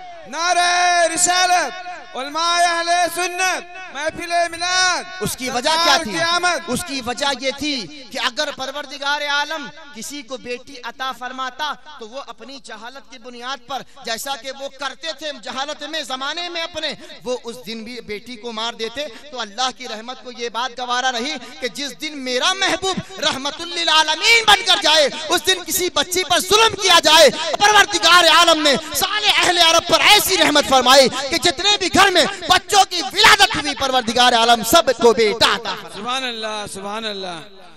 नारे रिसालत, उलमाए अहले सुन्नत, महफिले मिलाद। उसकी वजह क्या थी? उसकी वजह ये थी कि अगर परवरदिगार आलम किसी को बेटी अता फरमाता तो वो अपनी जहालत की बुनियाद पर, जैसा कि वो करते थे जहालत में जमाने में अपने, वो उस दिन भी बेटी को मार देते। तो अल्लाह की रहमत को ये बात गवारा रही कि जिस दिन मेरा महबूब रहमतुल लिल आलमीन बनकर जाए उस दिन किसी बच्ची पर जुल्म किया जाए। परवरदिगार आलम ने सारे अहले अरब पर ऐसी रहमत फरमाई कि जितने भी में बच्चों की विलादत हुई परवरदिगार आलम सबको बेटा अता फरमाया। सुभान अल्लाह, सुभान अल्लाह।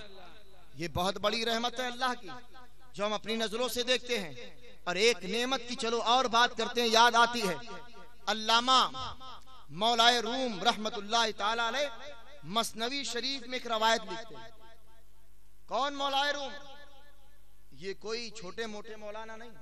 ये बहुत बड़ी रहमत है अल्लाह की जो हम अपनी नजरों से देखते हैं। और एक नेमत की चलो और बात करते हैं, याद आती है। अल्लामा मौलाए रूम रहमतुल्लाह ताला अलैह मसनवी शरीफ में एक रवायत लिखते हैं। कौन मौलाए रूम? ये कोई छोटे मोटे मौलाना नहीं,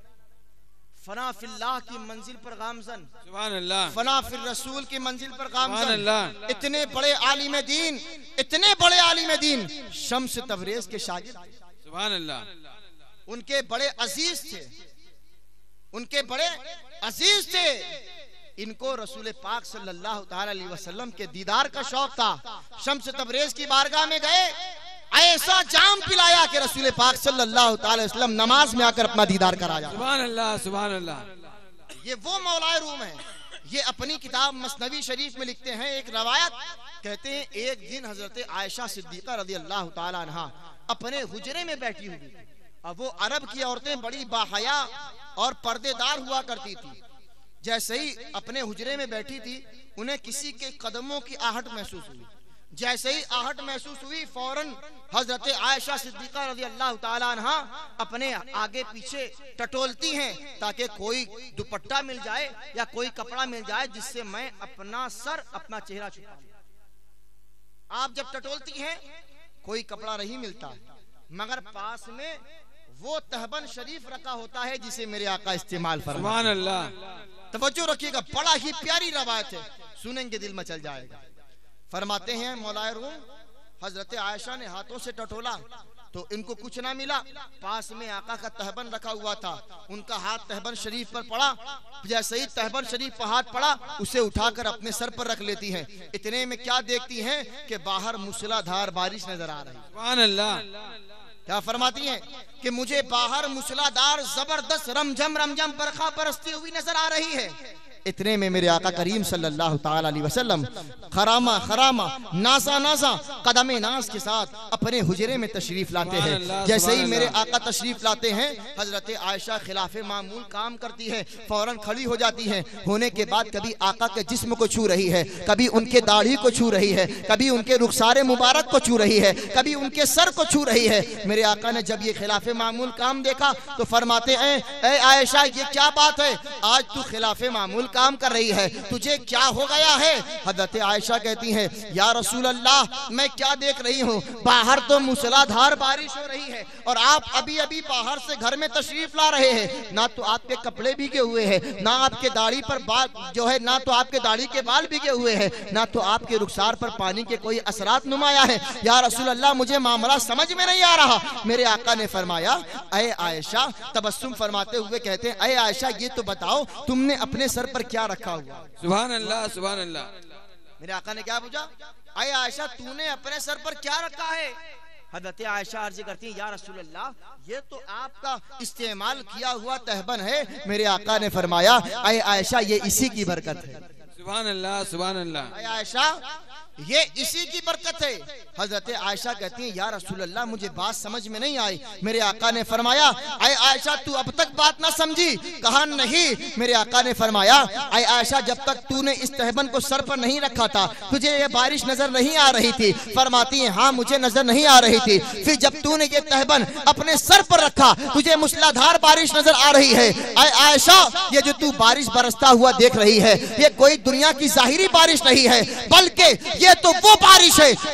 फना फिल्लाह की मंजिल पर गामजन, सुभान अल्लाह, फना फिर रसूल की मंजिल पर गामजन, अल्लाह। इतने बड़े आलिम दीन, इतने बड़े आलिम दीन शम्स तबरेज के शागिर्द, सुभान अल्लाह। उनके बड़े अजीज थे, उनके बड़े अजीज थे। इनको रसूल पाक सल्लल्लाहु अलैहि वसल्लम के दीदार का शौक था। शम्स तबरेज की बारगाह में गए, ऐसा जाम पिलाया कि रसूल पाक सल्लल्लाहु अलैहि वसल्लम नमाज में आकर अपना दीदार कराया। सुभान अल्लाह, सुभान अल्लाह। ये वो मौलाए रूम है। ये अपनी किताब मसनवी शरीफ में लिखते हैं, एक रवायत कहते हैं एक दिन हजरत आयशा सिद्दीका रज़ी अल्लाह ताला अन्हा अपने हुजरे में बैठी हुई। अब वो अरब की औरतें बड़ी बाहया और पर्देदार हुआ करती थी। जैसे ही अपने हुजरे में बैठी थी उन्हें किसी के कदमों की आहट महसूस हुई। जैसे ही आहट महसूस हुई फौरन हजरत आयशा सिद्दीका रज़ी अल्लाह ताला अन्हा अपने आगे पीछे टटोलती हैं ताकि कोई दुपट्टा मिल जाए या कोई कपड़ा मिल जाए जिससे मैं अपना सर, अपना चेहरा छुपा लूं। आप जब टटोलती हैं कोई कपड़ा नहीं मिलता, मगर पास में वो तहबन शरीफ रखा होता है जिसे मेरे आका इस्तेमाल फरमाते। सुभान अल्लाह। तवज्जो रखिएगा, बड़ा ही प्यारी रवायत है, सुनेंगे दिल मचल जाएगा। फरमाते हैं मौलाए रूम हजरत आयशा ने हाथों से टटोला तो इनको कुछ ना मिला। पास में आका का तहबन रखा हुआ था, उनका हाथ तहबन शरीफ पर पड़ा। जैसे ही तहबन शरीफ पर हाथ पड़ा उसे उठाकर अपने सर पर रख लेती हैं। इतने में क्या देखती हैं कि बाहर मूसलाधार बारिश नजर आ रही है। सुभान अल्लाह। क्या फरमाती हैं कि मुझे बाहर मूसलाधार जबरदस्त रमझम बरखा बरसती हुई नजर आ रही है। इतने में मेरे आका करीम सल्लल्लाहु ताला अलैहि वसल्लम खरामा नाजा कदमे नाज के साथ अपने हुजरे में तशरीफ लाते हैं। जैसे ही मेरे आका तशरीफ लाते हैं हजरत आयशा खिलाफे मामूल काम करती है, फौरन खड़ी हो जाती है। होने के बाद कभी आका के जिस्म को छू रही है, कभी उनके दाढ़ी को छू रही है, कभी उनके रुखसारे मुबारक को छू रही है, कभी उनके सर को छू रही है। मेरे आका ने जब ये खिलाफे मामूल काम देखा तो फरमाते हैं, ऐ आयशा ये क्या बात है, आज तू खिलाफे मामूल काम कर रही है, तुझे क्या हो गया है? हजरत आयशा कहती है, या रसूल अल्लाह मैं क्या देख रही हूँ, बाहर तो मूसलाधार बारिश हो रही है और आप अभी अभी बाहर से घर में तशरीफ ला रहे हैं। ना तो आपके कपड़े भीगे हुए हैं, ना आपके दाढ़ी पर बाल जो है, ना तो आपके दाढ़ी के बाल भीगे हुए हैं, ना तो आपके रुखसार पर पानी के कोई असरात नुमाया है। या रसूल अल्लाह मुझे मामला समझ में नहीं आ रहा। मेरे आका ने फरमाया, ऐ आयशा, तबस्सुम फरमाते हुए कहते हैं, ऐ आयशा ये तो बताओ तुमने अपने सर पर क्या रखा हुआ? सुभान अल्लाह, सुभान अल्लाह। मेरे आका ने क्या पूछा, ऐ आयशा तूने अपने सर पर क्या रखा है? हजरत आयशा अर्ज करती है, या रसूल अल्लाह ये तो आपका इस्तेमाल किया हुआ तहबन है। मेरे आका ने फरमाया, ऐ आयशा ये इसी की बरकत है। सुभान अल्लाह, सुभान अल्लाह। ऐ आयशा ये इसी की बरकत है। हजरत आयशा कहती है, या रसूल अल्लाह मुझे बात समझ में नहीं आई। मेरे आका ने फरमाया, ऐ आयशा तू अब तक बात ना समझी? कहा नहीं। मेरे आका ने फरमाया, ऐ आयशा जब तक तूने इस तहबन को सर पर नहीं रखा था तुझे ये बारिश नजर नहीं आ रही थी? फरमाती है, हाँ मुझे नजर नहीं आ रही थी। फिर जब तूने ये तहबन अपने सर पर रखा तुझे मूसलाधार बारिश नजर आ रही है। ऐ आयशा ये जो तू बारिश बरसता हुआ देख रही है ये कोई दुनिया की जाहिरी बारिश नहीं है, बल्कि ये तो वो बारिश है जो अल्लाह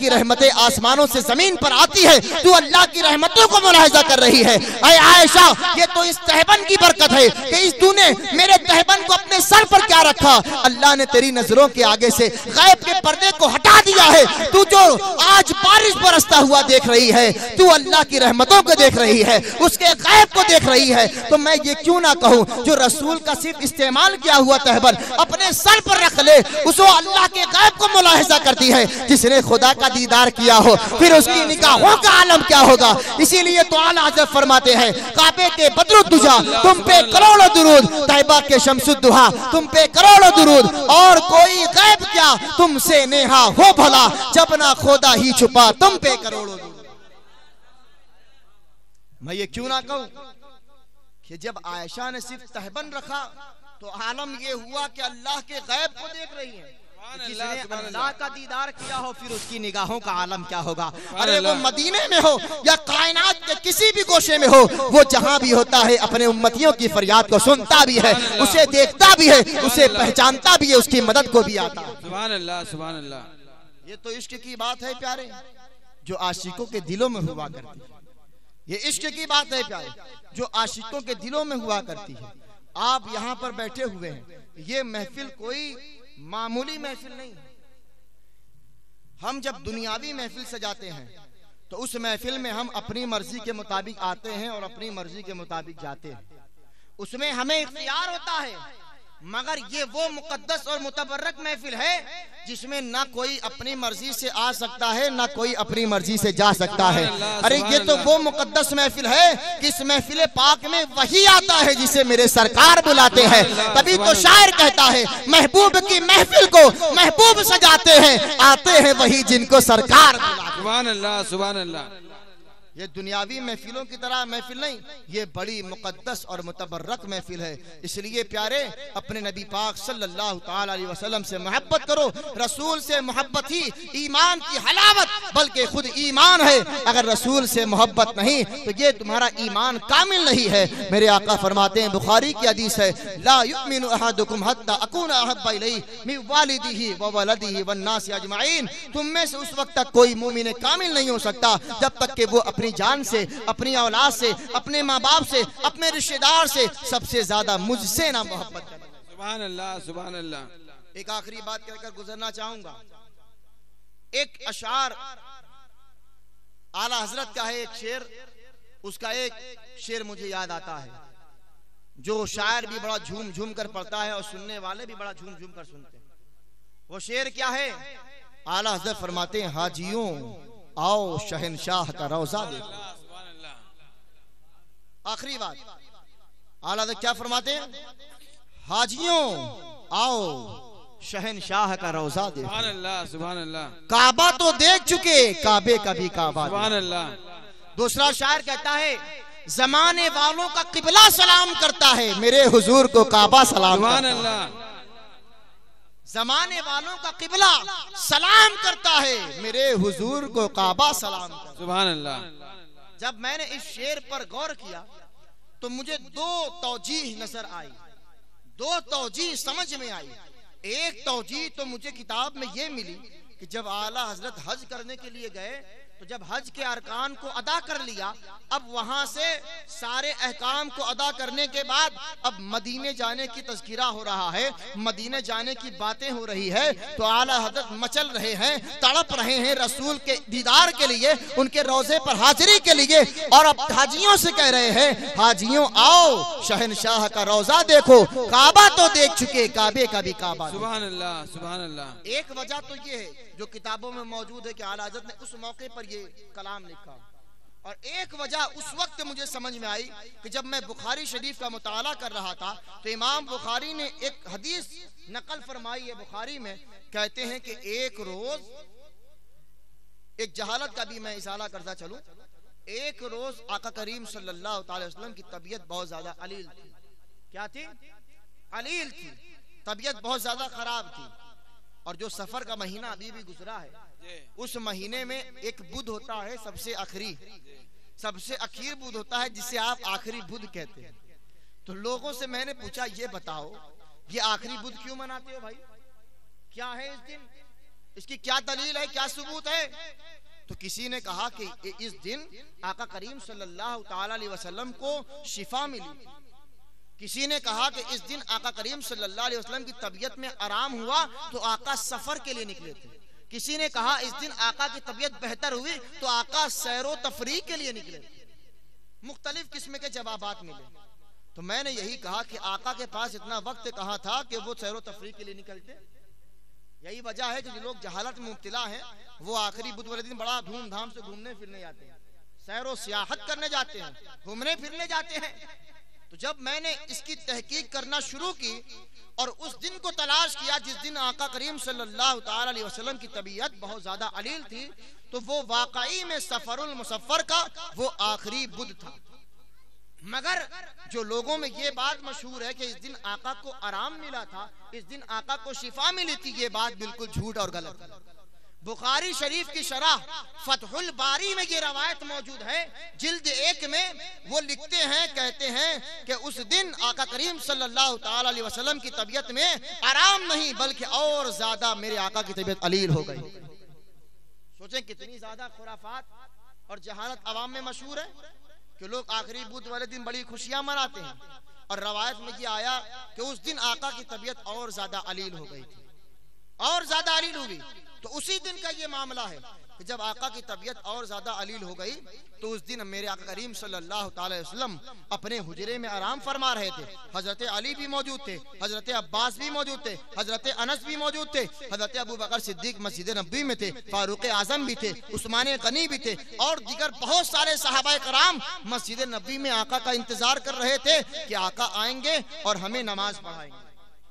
की रहमतें आसमानों से जमीन पर आती है, तू अल्लाह की रहमतों को मुलाहिजा कर रही है। ऐ आयशा, ये तो इस तहबन की बरकत है कि इस तूने मेरे तहबन को अपने सर पर क्या रखा। अल्लाह ने तेरी नजरों के आगे से गैब के पर्दे को हटा दिया है। तू जो आज बारिश बरसता हुआ देख रही है, तू अल्लाह की रहमतों को देख रही है, उसके गैब को देख रही है। तो मैं ये क्यों ना कहूं, जो रसूल का सिर्फ इस्तेमाल किया हुआ तहबन अपने सर पर रख ले, उसको अल्लाह के गैब को मुलाहिजा करती है। जिसने खुदा का दीदार किया हो, फिर उसकी निगाहों का आलम क्या होगा। इसीलिए तो आला हज़रत फरमाते हैं, काबे के बदरुद्दुजा तुम पे करोड़ों दुरूद, तैयबा के शम्सुद्दुहा तुम पे करोड़ों दुरूद, और कोई गैब क्या तुमसे नेहा हो भला, जब ना खुदा ही छुपा तुम पे करोड़ों दुरूद। मैं ये क्यों ना कहूं कि जब आयशा ने सिर्फ तहबन रखा तो आलम ये हुआ कि अल्लाह के गैब को देख रही है। जिसने अल्लाह का दीदार किया हो, फिर उसकी निगाहों का आलम क्या होगा। अरे वो मदीने में हो या कायनात के किसी भी गोशे में हो, वो जहां भी होता है अपने उम्मतियों की फरियाद को सुनता भी है, उसे देखता भी है, उसे पहचानता भी है, उसकी मदद को भी आता है। सुभान अल्लाह, सुभान अल्लाह। ये तो इश्क की बात है प्यारे, जो आशिकों के दिलों में हुआ करती है। ये इश्क की बात है प्यारे, जो आशिकों के दिलों में हुआ करती है। आप यहाँ पर बैठे हुए हैं, ये महफिल कोई मामूली महफिल नहीं। हम जब दुनियावी महफिल सजाते हैं तो उस महफिल में हम अपनी मर्जी के मुताबिक आते हैं और अपनी मर्जी के मुताबिक जाते हैं। उसमें हमें इख्तियार होता है, मगर ये वो मुकद्दस और मुतबर्रक महफिल है जिसमें ना कोई अपनी मर्जी से आ सकता है, ना कोई अपनी मर्जी से जा सकता है। अरे ये तो वो मुकद्दस महफिल है कि इस महफिल पाक में वही आता है जिसे मेरे सरकार बुलाते हैं। तभी तो शायर कहता है, महबूब की महफिल को महबूब सजाते हैं, आते हैं वही जिनको सरकार बुलाते हैं। सुभान अल्लाह, सुभान अल्लाह। ये दुनियावी महफिलों की तरह महफिल नहीं, ये बड़ी मुकद्दस और मुतबर्रक महफिल है। इसलिए प्यारे, अपने नबी पाक सल्लल्लाहु ताला अलैहि वसल्लम से मोहब्बत करो। रसूल से मोहब्बत ही ईमान की हलावत, बल्कि खुद ईमान है। अगर रसूल से मोहब्बत नहीं तो ये तुम्हारा ईमान कामिल नहीं है। मेरे आका फरमाते हैं, बुखारी की हदीस है, ला युमिनु अहदुकुम हत्ता अकूना अहब्बा इलैहि मिन वालिदिही व वलदिही वन नास अजमाइन। तुम में से उस वक्त तक कोई मोमिन कामिल नहीं हो सकता जब तक कि वो अपनी जान से, अपनी औलाद से, अपने माँ बाप से, अपने रिश्तेदार से सबसे ज्यादा मुझसे ना मोहब्बत करे। सुभान अल्लाह, सुभान अल्लाह। एक आखिरी बात कहकर गुजरना चाहूंगा। एक अशार आला हजरत का है, एक शेर, उसका एक शेर मुझे याद आता है, जो शायर भी बड़ा झूम झूम कर पढ़ता है और सुनने वाले भी बड़ा झूम झूम कर सुनते हैं। वो शेर क्या है? आला हजरत फरमाते हैं, हाजियों आओ शहनशाह का रोजा देखो। आखिरी बात आला हजरत क्या फरमाते हैं? हाजियों आओ शहनशाह का रोजा देखो। सुभान अल्लाह, सुभान अल्लाह। काबा तो देख चुके, काबे का भी काबा। सुभान अल्लाह। दूसरा शायर कहता है, जमाने वालों का किबला सलाम करता है, मेरे हुजूर को काबा सलाम। सुभान अल्लाह। जमाने वालों का किबला सलाम करता है, मेरे हुजूर को काबा सलाम करता है। सुभान अल्लाह। जब मैंने इस शेर पर गौर किया तो मुझे दो तौजीह नजर आई, दो तौजीह समझ में आई। एक तौजीह तो मुझे किताब में ये मिली कि जब आला हजरत हज करने के लिए गए तो जब हज के अरकान को अदा कर लिया, अब वहां से सारे अहकाम को अदा करने के बाद अब मदीने जाने की तज़किरा हो रहा है, मदीने जाने की बातें हो रही है। तो आला हजरत मचल रहे हैं, तड़प रहे हैं रसूल के दीदार के लिए, उनके रोजे पर हाजिरी के लिए, और अब हाजियों से कह रहे हैं, हाजियों आओ शहनशाह का रोजा देखो, काबा तो देख चुके, काबे का भी काबा। सुभान अल्लाह, सुभान अल्लाह। एक वजह तो ये है जो किताबों में मौजूद है कि आला हजरत ने उस मौके पर ये कलाम लिखा, और एक वजह उस वक्त मुझे समझ में आई कि जब मैं बुखारी शरीफ का मुताला कर रहा था तो इमाम बुखारी ने एक हदीस नकल फरमाई है। बुखारी में कहते हैं कि एक रोज, एक जहालत का भी मैं इजाला करता चलूं, एक रोज आका करीम सल्लल्लाहु अलैहि वसल्लम की तबीयत बहुत ज्यादा अलील थी। क्या थी? अलील थी, तबीयत बहुत ज्यादा खराब थी। और जो सफर का महीना अभी भी गुजरा है, उस महीने में एक बुध होता है सबसे आखिरी, सबसे आखिर बुध होता है जिसे आप आखिरी बुध कहते हैं। तो लोगों से मैंने पूछा, ये बताओ ये आखिरी बुध क्यों मनाते हो भाई, क्या है इस दिन? इसकी क्या दलील है, क्या सबूत है? तो किसी ने कहा कि इस दिन आका करीम सल्लल्लाहु ताला अलैहि वसल्लम को शिफा मिली। किसी ने कहा कि इस दिन आका करीम सल्लल्लाहु अलैहि वसल्लम की तबीयत में आराम हुआ तो आका सफर के लिए निकले थे। किसी ने कहा इस दिन आका की तबीयत बेहतर हुई तो आका सैरो तफरीह के लिए निकले थे। मुख्तलिफ किस्म के जवाबात मिले। तो मैंने यही कहा कि आका के पास इतना वक्त कहाँ था कि वो सैरो तफरीह के लिए निकलते। यही वजह है कि जो लोग जहालत में मुब्तला हैं वो आखिरी बुध वाले दिन बड़ा धूमधाम से घूमने फिरने जाते हैं, सैरो सियाहत करने जाते हैं, घूमने फिरने जाते हैं। तो जब मैंने इसकी तहकीक करना शुरू की और उस दिन को तलाश किया जिस दिन आका करीम सल्लल्लाहु ताला अलैहि वसल्लम की तबीयत बहुत ज्यादा अलील थी, तो वो वाकई में सफरुल मुसफ्फर का वो आखिरी बुध था। मगर जो लोगों में ये बात मशहूर है कि इस दिन आका को आराम मिला था, इस दिन आका को शिफा मिली थी, ये बात बिल्कुल झूठ और गलत है। बुखारी शरीफ की शरह फतहुल बारी में ये रवायत मौजूद है, जिल्द 1 में वो लिखते हैं, कहते हैं कि उस दिन आका करीम सल्लल्लाहु ताला अलैहि वसल्लम की तबीयत में आराम नहीं बल्कि और ज्यादा मेरे आका की तबीयत अलील हो गई। सोचें कितनी ज्यादा खुराफात और जहालत अवाम में मशहूर है कि लोग आखिरी बुध वाले दिन बड़ी खुशियां मनाते हैं और रवायत में ये आया कि उस दिन आका की तबीयत और ज्यादा अलील हो गई थी, और ज्यादा अलील हो गई। तो उसी दिन का ये मामला है कि जब आका की तबीयत और ज्यादा अलील हो गई तो उस दिन मेरे आका करीम सल्लल्लाहु ताला अलैहि वसल्लम अपने हुजरे में आराम फरमा रहे थे। हजरत अली भी मौजूद थे, हजरत अब्बास भी मौजूद थे, हजरत अनस भी मौजूद थे, हजरत अबू बकर सिद्दीक मस्जिद नबी में थे, फारूक आजम भी थे, उस्मान गनी भी थे और दीगर बहुत सारे सहाबाए कराम मस्जिद नबी में आका का इंतजार कर रहे थे कि आका आएंगे और हमें नमाज पढ़ाएंगे।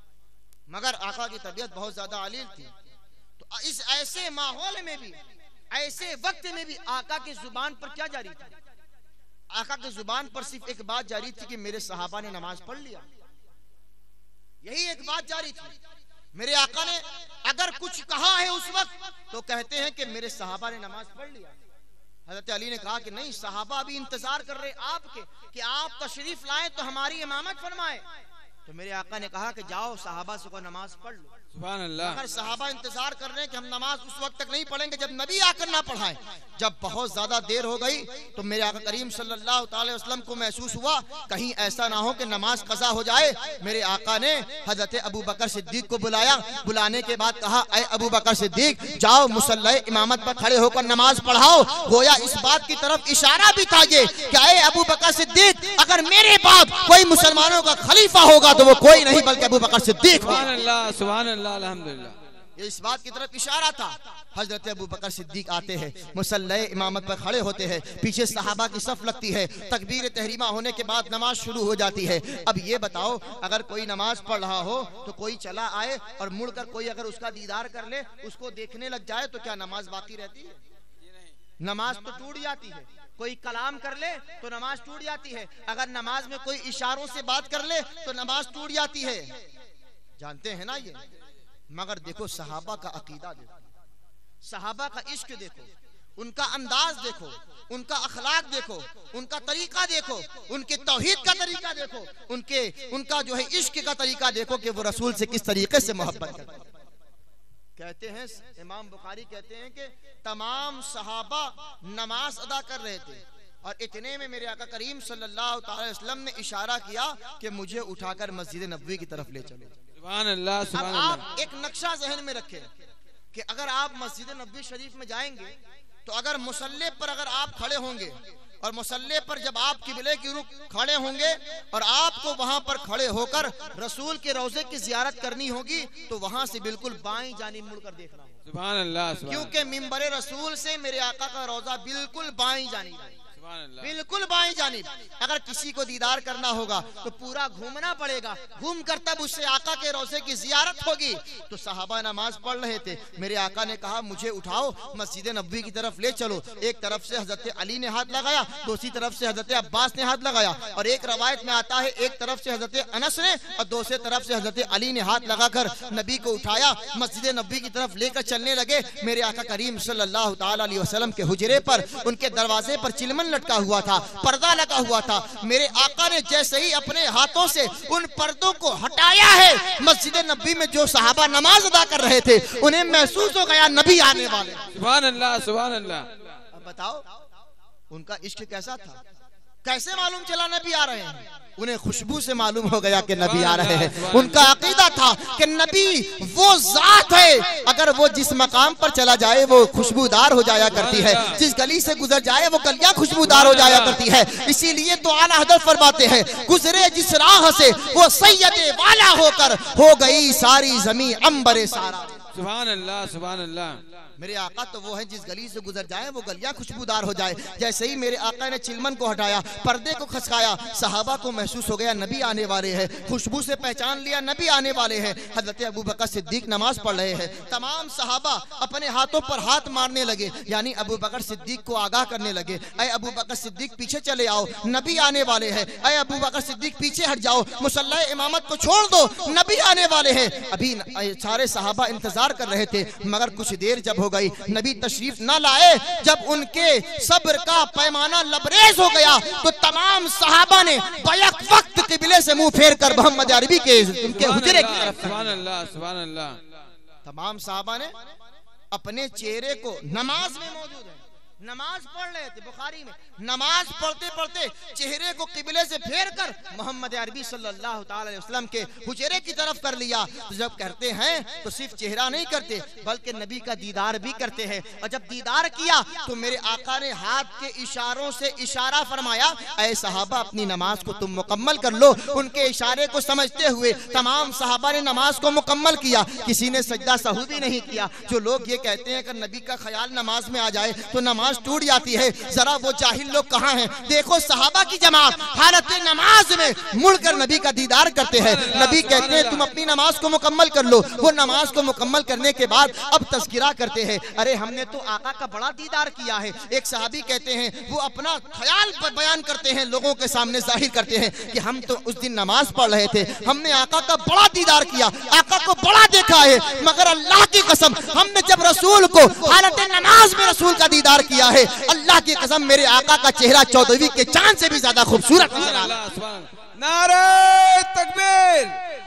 मगर आका की तबीयत बहुत ज्यादा अलील थी। तो इस ऐसे माहौल में भी, ऐसे वक्त में भी आका की जुबान पर क्या जारी था? आका की जुबान पर सिर्फ एक बात जारी थी कि मेरे सहाबा ने नमाज पढ़ लिया। यही एक बात जारी थी। मेरे आका ने अगर कुछ कहा है उस वक्त तो कहते हैं कि मेरे सहाबा ने नमाज पढ़ लिया। हजरत अली ने कहा कि नहीं, सहाबा अभी इंतजार कर रहे आपके कि आप तशरीफ लाएं तो हमारी इमामत फरमाए। तो मेरे आका ने कहा कि जाओ सहाबा से को नमाज पढ़ लो। सुभान अल्लाह। अगर सहाबा इंतजार कर रहे हैं कि हम नमाज उस वक्त तक नहीं पढ़ेंगे जब नबी आकर ना पढ़ाएं। जब बहुत ज्यादा देर हो गई तो मेरे आका करीम सल्लल्लाहु अलैहि वसल्लम को महसूस हुआ कहीं ऐसा ना हो कि नमाज कज़ा हो जाए। मेरे आका ने हजरत अबू बकर सिद्दीक को बुलाया। बुलाने के बाद कहा, ऐ अबू बकर सिद्दीक, जाओ मुसल्ला इमामत पर खड़े होकर नमाज पढ़ाओ। गोया इस बात की तरफ इशारा भी था ये कि ऐ अबू बकर सिद्दीक, अगर मेरे बाद कोई मुसलमानों का खलीफा होगा तो वो कोई नहीं बल्कि अबू बकर सिद्दीक होगा। सुभान अल्लाह, सुभान अल्लाह, अल्हम्दुलिल्लाह। ये इस बात की तरफ इशारा था। हजरत अबू बकर सिद्दीक आते हैं, मुसल्ला इमामत पर खड़े होते हैं, पीछे सहाबा की सफ लगती है, तकबीर तहरीमा होने के बाद नमाज शुरू हो जाती है। अब ये बताओ, अगर कोई नमाज पढ़ रहा हो तो कोई चला आए और मुड़कर कोई अगर उसका दीदार कर ले, उसको देखने लग जाए तो क्या नमाज बाकी रहती है? नमाज तो टूट जाती है। कोई कलाम कर ले तो नमाज टूट जाती है। अगर नमाज में कोई इशारों से बात कर ले तो नमाज टूट जाती है। जानते हैं ना ये। मगर देखो सहाबा का अकीदा देखो, सहाबा का इश्क देखो, उनका अंदाज देखो, उनका अखलाक देखो, उनका तरीका देखो, उनके तौहीद का तरीका देखो, उनका जो है इश्क का तरीका देखो कि वो रसूल से किस तरीके से मोहब्बत करते हैं। कहते हैं इमाम बुखारी कहते हैं कि तमाम सहाबा नमाज अदा कर रहे थे और इतने में मेरे आका करीम सल्लल्लाहु अलैहि वसल्लम ने इशारा किया कि मुझे उठाकर मस्जिद नबवी की तरफ ले चलो। सुभान अल्लाह, सुभान अब अल्लाह। आप एक नक्शा जहन में रखें कि अगर आप मस्जिद नबवी शरीफ में जाएंगे तो अगर मुसल्ले पर अगर आप खड़े होंगे और मुसल्ले पर जब आप किबले की रुख खड़े होंगे और आपको वहां पर खड़े होकर रसूल के रोजे की जियारत करनी होगी तो वहां से बिल्कुल बाईं जानिब मुड़कर देखना होगा। सुभान अल्लाह, क्योंकि मिंबरे रसूल से मेरे आका का रोजा बिल्कुल बाईं जानिब है, बिल्कुल बाईं जानिब। अगर किसी को दीदार करना होगा तो पूरा घूमना पड़ेगा, घूम कर तब उससे आका के रोजे की जियारत होगी। तो सहाबा नमाज पढ़ रहे थे, मेरे आका ने कहा मुझे उठाओ मस्जिद नबवी की तरफ ले चलो। एक तरफ से हजरत अली ने हाथ लगाया, दूसरी तरफ से हजरत अब्बास ने हाथ लगाया और एक रवायत में आता है एक तरफ से हजरत अनस ने और दूसरी तरफ से हजरत अली ने हाथ लगाकर नबी को उठाया, मस्जिद नबवी की तरफ लेकर चलने लगे। मेरे आका करीम सल्लल्लाहु अलैहि वसल्लम के हुजरे पर, उनके दरवाजे पर चिलमन लटका हुआ था, पर्दा लगा हुआ था। मेरे आका ने जैसे ही अपने हाथों से उन पर्दों को हटाया है, मस्जिद नबी में जो सहाबा नमाज अदा कर रहे थे उन्हें महसूस हो गया नबी आने वाले। सुभान अल्लाह, सुभान अल्लाह। अब बताओ उनका इश्क कैसा था, कैसे मालूम चला नबी आ रहे हैं? उन्हें खुशबू से मालूम हो गया कि नबी आ रहे हैं। उनका अकीदा था कि नबी वो जात है, अगर वो जिस मकाम पर चला जाए वो खुशबूदार हो जाया करती है, जिस गली से गुजर जाए वो गलियां खुशबूदार हो जाया करती है। इसीलिए तो आला हज़रत फरमाते हैं, गुजरे जिस राह से वो सैयदे वाला होकर हो गई सारी जमी अंबरे सारा। सुभान अल्लाह, सुभान अल्लाह। मेरे आका तो वो है जिस गली से गुजर जाए वो गलियां खुशबूदार हो जाए। जैसे ही मेरे आका ने चिलमन को हटाया, पर्दे को खसकाया, सहाबा को महसूस हो गया नबी आने वाले हैं। खुशबू से पहचान लिया नबी आने वाले हैं। हजरत अबू बकर सिद्दीक नमाज पढ़ रहे हैं। तमाम सहाबा अपने हाथों पर हाथ मारने लगे, यानी अबू बकर सिद्दीक को आगाह करने लगे, अय अबू बकर सिद्दीक पीछे चले आओ, नबी आने वाले हैं। अय अबू बकर सिद्दीक पीछे हट जाओ, मुसल्ला इमामत को छोड़ दो, नबी आने वाले हैं। अभी सारे सहाबा इंतजार कर रहे थे, मगर कुछ देर जब हो गई नबी तशरीफ ना लाए, जब उनके सब्र का पैमाना लबरेज हो गया तो तमाम सहाबा ने बैक वक्त किबले से मुंह फेर कर मोहम्मद अरबी के उनके हुजरे की तरफ। सुभान अल्लाह, सुभान अल्लाह। तमाम सहाबा ने अपने चेहरे को, नमाज में मौजूद है, नमाज पढ़ रहे थे, बुखारी में नमाज पढ़ते पढ़ते चेहरे को किबले से फेर कर मोहम्मद अरबी सल्लल्लाहु अलैहि वसल्लम के हुजरे की तरफ कर लिया। तो जब करते हैं तो सिर्फ चेहरा नहीं करते बल्कि नबी का दीदार भी करते हैं। और जब दीदार किया तो मेरे आका ने हाथ के इशारों से इशारा फरमाया, ऐ सहाबा अपनी नमाज को तुम मुकम्मल कर लो। उनके इशारे को समझते हुए तमाम सहाबा ने नमाज को मुकम्मल किया, किसी ने सजदा सहू भी नहीं किया। जो लोग ये कहते हैं कि नबी का ख्याल नमाज में आ जाए तो नमाज टूट जाती है, जरा वो जाहिल लोग कहाँ हैं? देखो सहाबा की जमात हालत नमाज में मुड़कर नबी का दीदार करते हैं। नबी कहते हैं तुम अपनी नमाज को मुकम्मल कर लो। वो नमाज को मुकम्मल करने के बाद अब तज़किरा करते हैं, अरे हमने तो आका का बड़ा दीदार किया है। एक सहाबी कहते हैं वो अपना ख्याल बयान करते हैं, लोगों के सामने जाहिर करते हैं कि हम तो उस दिन नमाज पढ़ रहे थे, हमने आका का बड़ा दीदार किया, आका को बड़ा देखा है, मगर अल्लाह की कसम हमने जब रसूल को हालत नमाज में रसूल का दीदार किया है, अल्लाह की कसम मेरे आका का चेहरा 14वीं के चांद से भी ज्यादा खूबसूरत नजर आ रहा है। नारे तकबीर,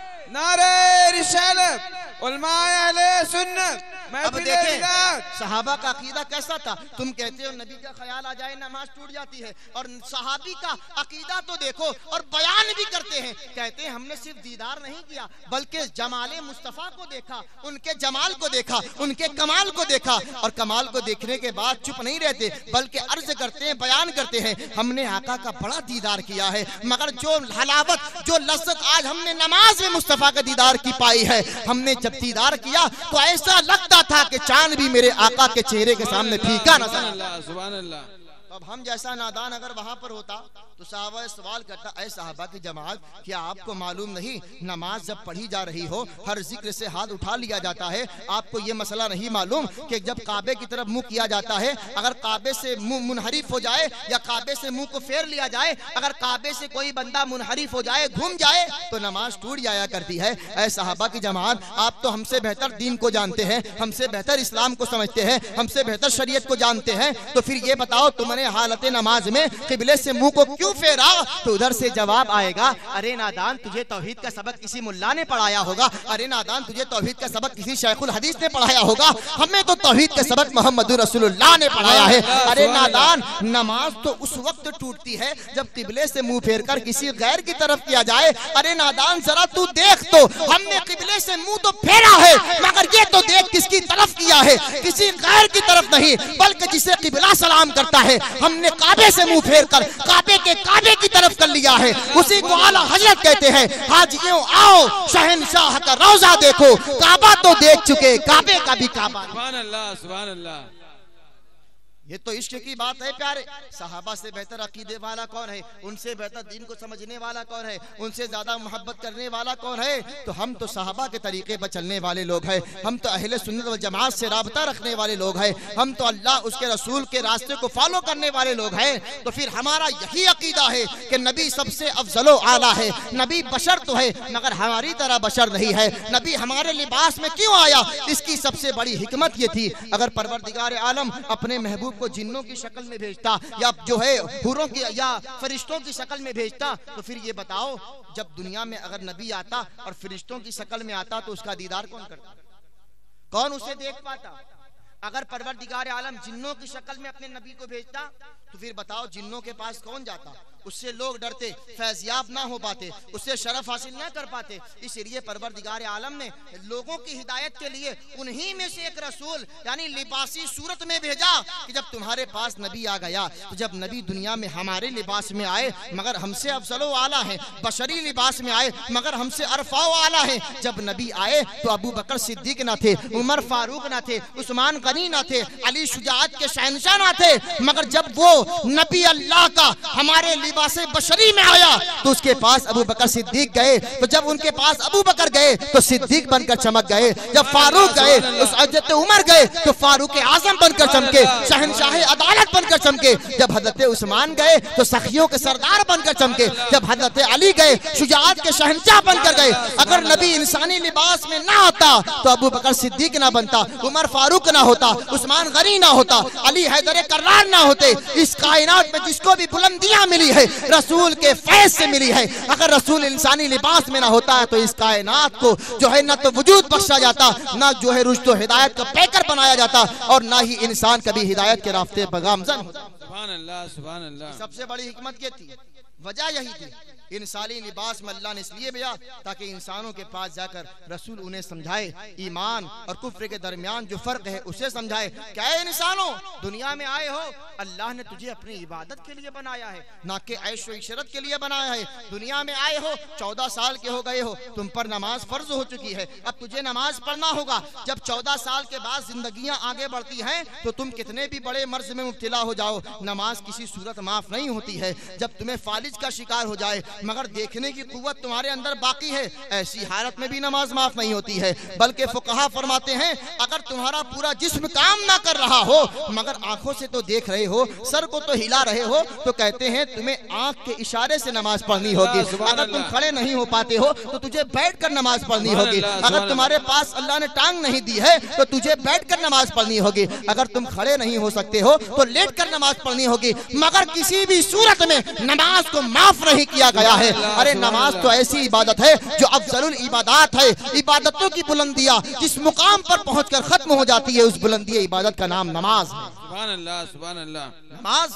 नारे रिसालत, उलमाए अहले सुन्नत। अब देखें सहाबा का अकीदा कैसा था। तुम कहते हो नबी का ख्याल आ जाए नमाज टूट जाती है, और सहाबी का अकीदा तो देखो, और बयान भी करते हैं, कहते हैं हमने सिर्फ दीदार नहीं किया बल्कि जमाले मुस्तफ़ा को देखा, उनके जमाल को देखा, उनके कमाल को देखा। और कमाल को देखने के बाद चुप नहीं रहते बल्कि अर्ज करते हैं, बयान करते हैं, हमने आका का बड़ा दीदार किया है, मगर जो हलावत, जो लज्जत आज हमने नमाज में मुस्तफ़ा का दीदार की पाई है, हमने जब दीदार किया तो ऐसा लगता था कि चांद भी मेरे आका के चेहरे के सामने फीका नजर। सुभान अल्लाह। अब हम जैसा नादान अगर वहां पर होता तो साहबा सवाल करता, ऐ साहबा की जमात क्या आपको मालूम नहीं नमाज जब पढ़ी जा रही हो हर जिक्र से हाथ उठा लिया जाता है? आपको ये मसला नहीं मालूम कि जब काबे की तरफ मुंह किया जाता है, अगर काबे से मुंह मुनहरिफ हो जाए या काबे से मुंह को फेर लिया जाए, अगर काबे से कोई बंदा मुनहरिफ हो जाए, घूम जाए, तो नमाज टूट जाया करती है। ऐ साहबा की जमात आप तो हमसे बेहतर दीन को जानते हैं, हमसे बेहतर इस्लाम को समझते हैं, हमसे बेहतर शरीयत को जानते हैं, तो फिर ये बताओ तुमने हालत नमाज में किबले से मुंह को क्यों फेरा? तो उधर से जवाब आएगा, अरे नादान तुझे तौहीद का सबक किसी मुल्ला ने पढ़ाया होगा, अरे नादान तुझे तौहीद का सबक किसी शेखुल हदीस ने पढ़ाया होगा, हमें तो तौहीद का सबक मोहम्मद रसूलुल्लाह ने पढ़ाया है। अरे नादान नमाज तो उस वक्त टूटती है जब किबले से मुंह फेर कर किसी गैर की तरफ किया जाए। अरे नादान जरा तू देख तो, हमने किबले से मुंह तो फेरा है, मगर ये तो देख किसकी तरफ किया है, किसी गैर की तरफ नहीं बल्कि जिसे किबला सलाम करता है हमने काबे से मुंह फेर कर काबे के काबे की तरफ कर लिया है। उसी को आला हजरत कहते हैं, हाजियों आओ शहंशाह का रोजा देखो, काबा तो देख चुके काबे का भी काबा। सुभान अल्लाह, सुभान अल्लाह। ये तो इश्क की बात है प्यारे। सहाबा से बेहतर अकीदे वाला कौन है? उनसे बेहतर दीन को समझने वाला कौन है? उनसे ज्यादा मोहब्बत करने वाला कौन है? तो हम तो सहाबा के तरीके पर चलने वाले लोग हैं, हम तो अहले सुन्नत व जमात से राबता रखने वाले लोग हैं, हम तो अल्लाह उसके रसूल के रास्ते को फॉलो करने वाले लोग हैं। तो फिर हमारा यही अकीदा है कि नबी सबसे अफजलो आला है। नबी बशर तो है मगर हमारी तरह बशर नहीं है। नबी हमारे लिबास में क्यों आया? इसकी सबसे बड़ी हिकमत ये थी, अगर परवरदिगार आलम अपने महबूब को जिन्नों की शक्ल में भेजता या जो है हुरों की या फरिश्तों की शक्ल में भेजता, तो फिर ये बताओ जब दुनिया में अगर नबी आता और फरिश्तों की शक्ल में आता तो उसका दीदार कौन करता, कौन उसे देख पाता? अगर परवरदिगार आलम जिन्नों की शक्ल में अपने नबी को भेजता तो फिर बताओ जिन्नों के पास कौन जाता? उससे लोग डरते, फैज़याब ना हो पाते, उससे शरफ हासिल ना कर पाते। इसलिए परवरदिगार आलम ने लोगों की हिदायत के लिए उन्हीं में से एक रसूल यानी लिबासी सूरत में भेजा कि जब तुम्हारे पास नबी आ गया तो जब नबी दुनिया में हमारे लिबास में आए मगर हमसे अफजलो आला है, बशरी लिबास में आए मगर हमसे अरफाओ आला है। जब नबी आए तो अबू बकर सिद्दीक ना थे, उमर फारूक ना थे, उस्मान गनी ना थे, अली शुजाअत के शहंशाह ना थे, मगर जब वो नबी अल्लाह का हमारे लिबासे बशरी में आया तो उसके पास अबू बकर सिद्दीक गए। तो जब उनके पास अबू बकर गए तो सिद्दीक बनकर चमक गए, जब फारूक गए तो हजरत उमर गए तो फारूक आजम बनकर चमके, शहंशाह अदालत बनकर चमके। जब हजरत उस्मान गए तो सखियों के सरदार बनकर चमके, जब हजरत अली गए शुजाअत के शहंशाह बनकर गए। अगर नबी इंसानी लिबास में ना आता तो अबू बकर सिद्दीक ना बनता, उमर फारूक ना होता, उस्मान गनी ना होता, अली हैदर कर्रार ना होते। इस कायनात में जिसको भी बुलंदियां मिली है रसूल के फैज से मिली है। अगर रसूल इंसानी लिबास में ना होता है तो इस कायनात को जो है ना तो वजूद बख्शा जाता, ना जो है रुश्द व हिदायत का पैकर बनाया जाता, और ना ही इंसान कभी हिदायत के रास्ते पर गामजन होता। सुभान अल्लाह, सुभान अल्लाह। सबसे बड़ी हिकमत ये थी, वजह यही थी, इंसानी लिबास में अल्लाह ने इसलिए भेजा ताकि इंसानों के पास जाकर रसूल उन्हें समझाए, ईमान और कुफ्र के दरमियान जो फर्क है उसे समझाए। क्या इंसानों, दुनिया में आए हो, अल्लाह ने तुझे अपनी इबादत के लिए बनाया है, ना कि ऐश व इशरत के लिए बनाया है। दुनिया में आए हो, 14 साल के हो गए हो, तुम पर नमाज फर्ज हो चुकी है, अब तुझे नमाज पढ़ना होगा। जब 14 साल के बाद जिंदगियां आगे बढ़ती हैं तो तुम कितने भी बड़े मर्ज में मुब्तला हो जाओ, नमाज किसी सूरत माफ नहीं होती है। जब तुम्हें फालिज का शिकार हो जाए मगर देखने की कुव्वत तुम्हारे अंदर बाकी है, ऐसी हालत में भी नमाज माफ नहीं होती है। बल्कि फुकहा फरमाते हैं अगर तुम्हारा पूरा जिस्म काम ना कर रहा हो मगर आंखों से तो देख रहे हो, सर को तो हिला रहे हो, तो कहते हैं तुम्हें आंख के इशारे से नमाज पढ़नी होगी। अगर तुम खड़े नहीं हो पाते हो तो तुझे बैठ कर नमाज पढ़नी होगी। अगर तुम्हारे पास अल्लाह ने टांग नहीं दी है तो तुझे बैठ कर नमाज पढ़नी होगी। अगर तुम खड़े नहीं हो सकते हो तो लेट कर नमाज पढ़नी होगी। मगर किसी भी सूरत में नमाज को माफ नहीं किया गया है। अरे नमाज तो ऐसी इबादत है जो अफजलुल इबादत है। इबादतों की बुलंदियां जिस मुकाम पर पहुंचकर खत्म हो जाती है उस बुलंदी इबादत का नाम नमाज है। सुभान अल्लाह, सुभान अल्लाह। नमाज,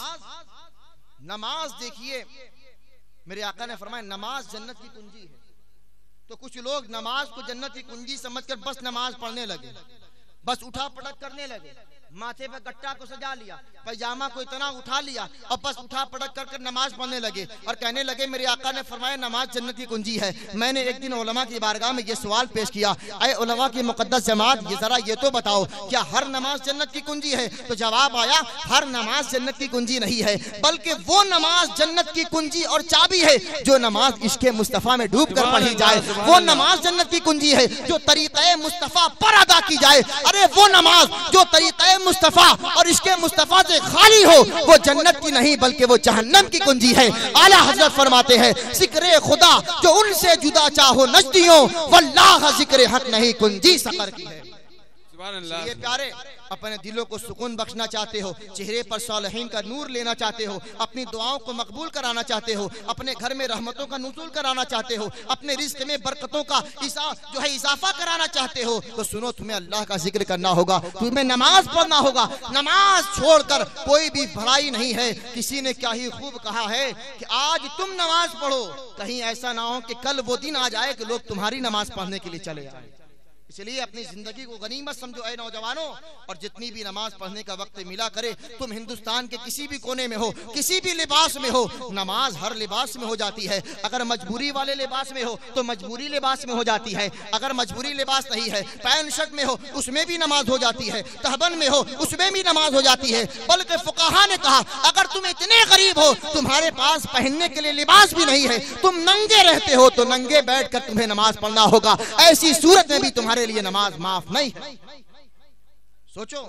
नमाज देखिए मेरे आका ने फरमाया नमाज जन्नत की कुंजी है। तो कुछ लोग नमाज को जन्नत की कुंजी समझकर बस नमाज पढ़ने लगे, बस उठा पटक करने लगे, माथे पे गट्टा को सजा लिया, पैजामा को इतना उठा लिया और बस उठा पटक कर नमाज पढ़ने लगे और कहने लगे मेरे आका ने फरमाया नमाज जन्नत की कुंजी है। मैंने एक दिन उलमा की बारगाह में ये सवाल पेश किया, ऐ उलमा की मुकद्दस जमात, ये जरा ये तो बताओ क्या हर नमाज जन्नत की कुंजी है? तो जवाब आया हर नमाज जन्नत की कुंजी नहीं है, बल्कि वो नमाज जन्नत की कुंजी और चाबी है जो नमाज इश्क़े मुस्तफ़ा में डूब कर पढ़ी जाए। वो नमाज जन्नत की कुंजी है जो तरीक़े मुस्तफ़ा पर अदा की जाए। अरे वो नमाज जो तरीक़े मुस्तफ़ा और इसके मुस्तफ़ा से खाली हो वो जन्नत की नहीं बल्कि वो जहन्नम की कुंजी है। आला हज़रत फरमाते हैं ज़िक्र खुदा जो उनसे जुदा चाहो नजदियों, वल्लाह ज़िक्र हक नहीं कुंजी सकर की है। ये प्यारे अपने दिलों को सुकून बख्शना चाहते हो, चेहरे पर सालिहीन का नूर लेना चाहते हो, अपनी दुआओं को मकबूल कराना चाहते हो, अपने घर में रहमतों का नुज़ूल कराना चाहते हो, अपने रिज़्क़ में बरकतों का जो है इजाफा कराना चाहते हो, तो सुनो तुम्हें अल्लाह का जिक्र करना होगा, तुम्हें नमाज पढ़ना होगा। नमाज छोड़कर कोई भी भलाई नहीं है। किसी ने क्या ही खूब कहा है कि आज तुम नमाज पढ़ो, कहीं ऐसा ना हो कि कल वो दिन आ जाए कि लोग तुम्हारी नमाज पढ़ने के लिए चले आए। इसलिए अपनी जिंदगी को गनीमत समझो ऐ नौजवानों, और जितनी भी नमाज पढ़ने का वक्त मिला करे, तुम हिंदुस्तान के किसी भी कोने में हो, किसी भी लिबास में हो, नमाज हर लिबास में हो जाती है। अगर मजबूरी वाले लिबास में हो तो मजबूरी लिबास में हो जाती है, अगर मजबूरी लिबास नहीं है, पैंट शर्ट में हो उसमें भी नमाज हो जाती है, तहबन में हो उसमें भी नमाज हो जाती है। बल्कि फुकाहा ने कहा अगर तुम इतने गरीब हो, तुम्हारे पास पहनने के लिए लिबास भी नहीं है, तुम नंगे रहते हो, तो नंगे बैठ कर तुम्हें नमाज पढ़ना होगा। ऐसी सूरत में भी तुम्हारे लिए नमाज माफ नहीं है। सोचो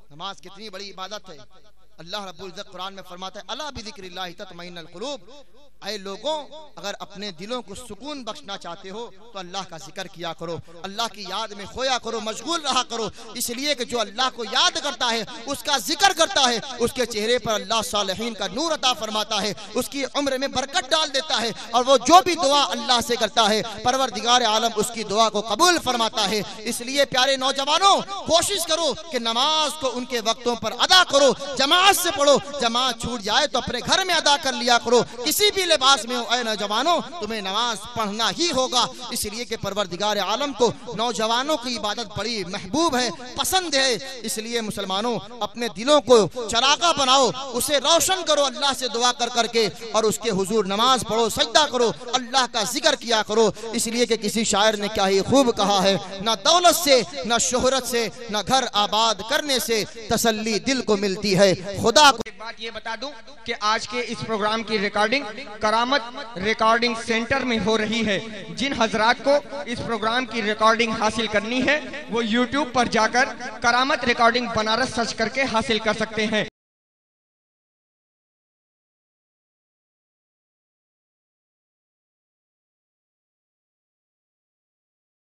नमाज कितनी बड़ी इबादत है। अल्लाह रब्बुल इज्जत कुरान में फरमाता है अला बिज़िक्रिल्लाहि तत्मइन्नुल कुलूब, ऐ लोगों अगर अपने दिलों को सुकून बख्शना चाहते हो तो अल्लाह का जिक्र किया करो, अल्लाह की याद में खोया करो, मशगूल रहा करो। इसलिए कि जो अल्लाह को याद करता है, उसका जिक्र करता है, उसके चेहरे पर अल्लाह सालिहीन का नूर अता फरमाता है, उसकी उम्र में बरकत डाल देता है, और वो जो भी दुआ अल्लाह से करता है परवरदिगार आलम उसकी दुआ को कबूल फरमाता है। इसलिए प्यारे नौजवानों, कोशिश करो कि नमाज को उनके वक्तों पर अदा करो, जमात से पढ़ो, जमात छूट जाए तो अपने घर में अदा कर लिया करो। किसी भी लिबास में हो ऐ नौजवानों, तुम्हें नमाज पढ़ना ही होगा। इसलिए कि परवरदिगार आलम को नौजवानों की इबादत बड़ी महबूब है, पसंद है। इसलिए मुसलमानों अपने दिलों को चरागा बनाओ, उसे रोशन करो अल्लाह से दुआ कर करके, और उसके हुजूर नमाज पढ़ो, सजदा करो, अल्लाह का जिक्र किया करो। इसलिए कि किसी शायर ने क्या ही खूब कहा है, ना दौलत से, ना शोहरत से, ना घर आबाद करने से तसल्ली दिल को मिलती है। खुदा को एक बात ये बता दूं कि आज के इस प्रोग्राम की रिकॉर्डिंग करामत रिकॉर्डिंग सेंटर में हो रही है। जिन हजरात को इस प्रोग्राम की रिकॉर्डिंग हासिल करनी है वो YouTube पर जाकर करामत रिकॉर्डिंग बनारस सर्च करके हासिल कर सकते हैं।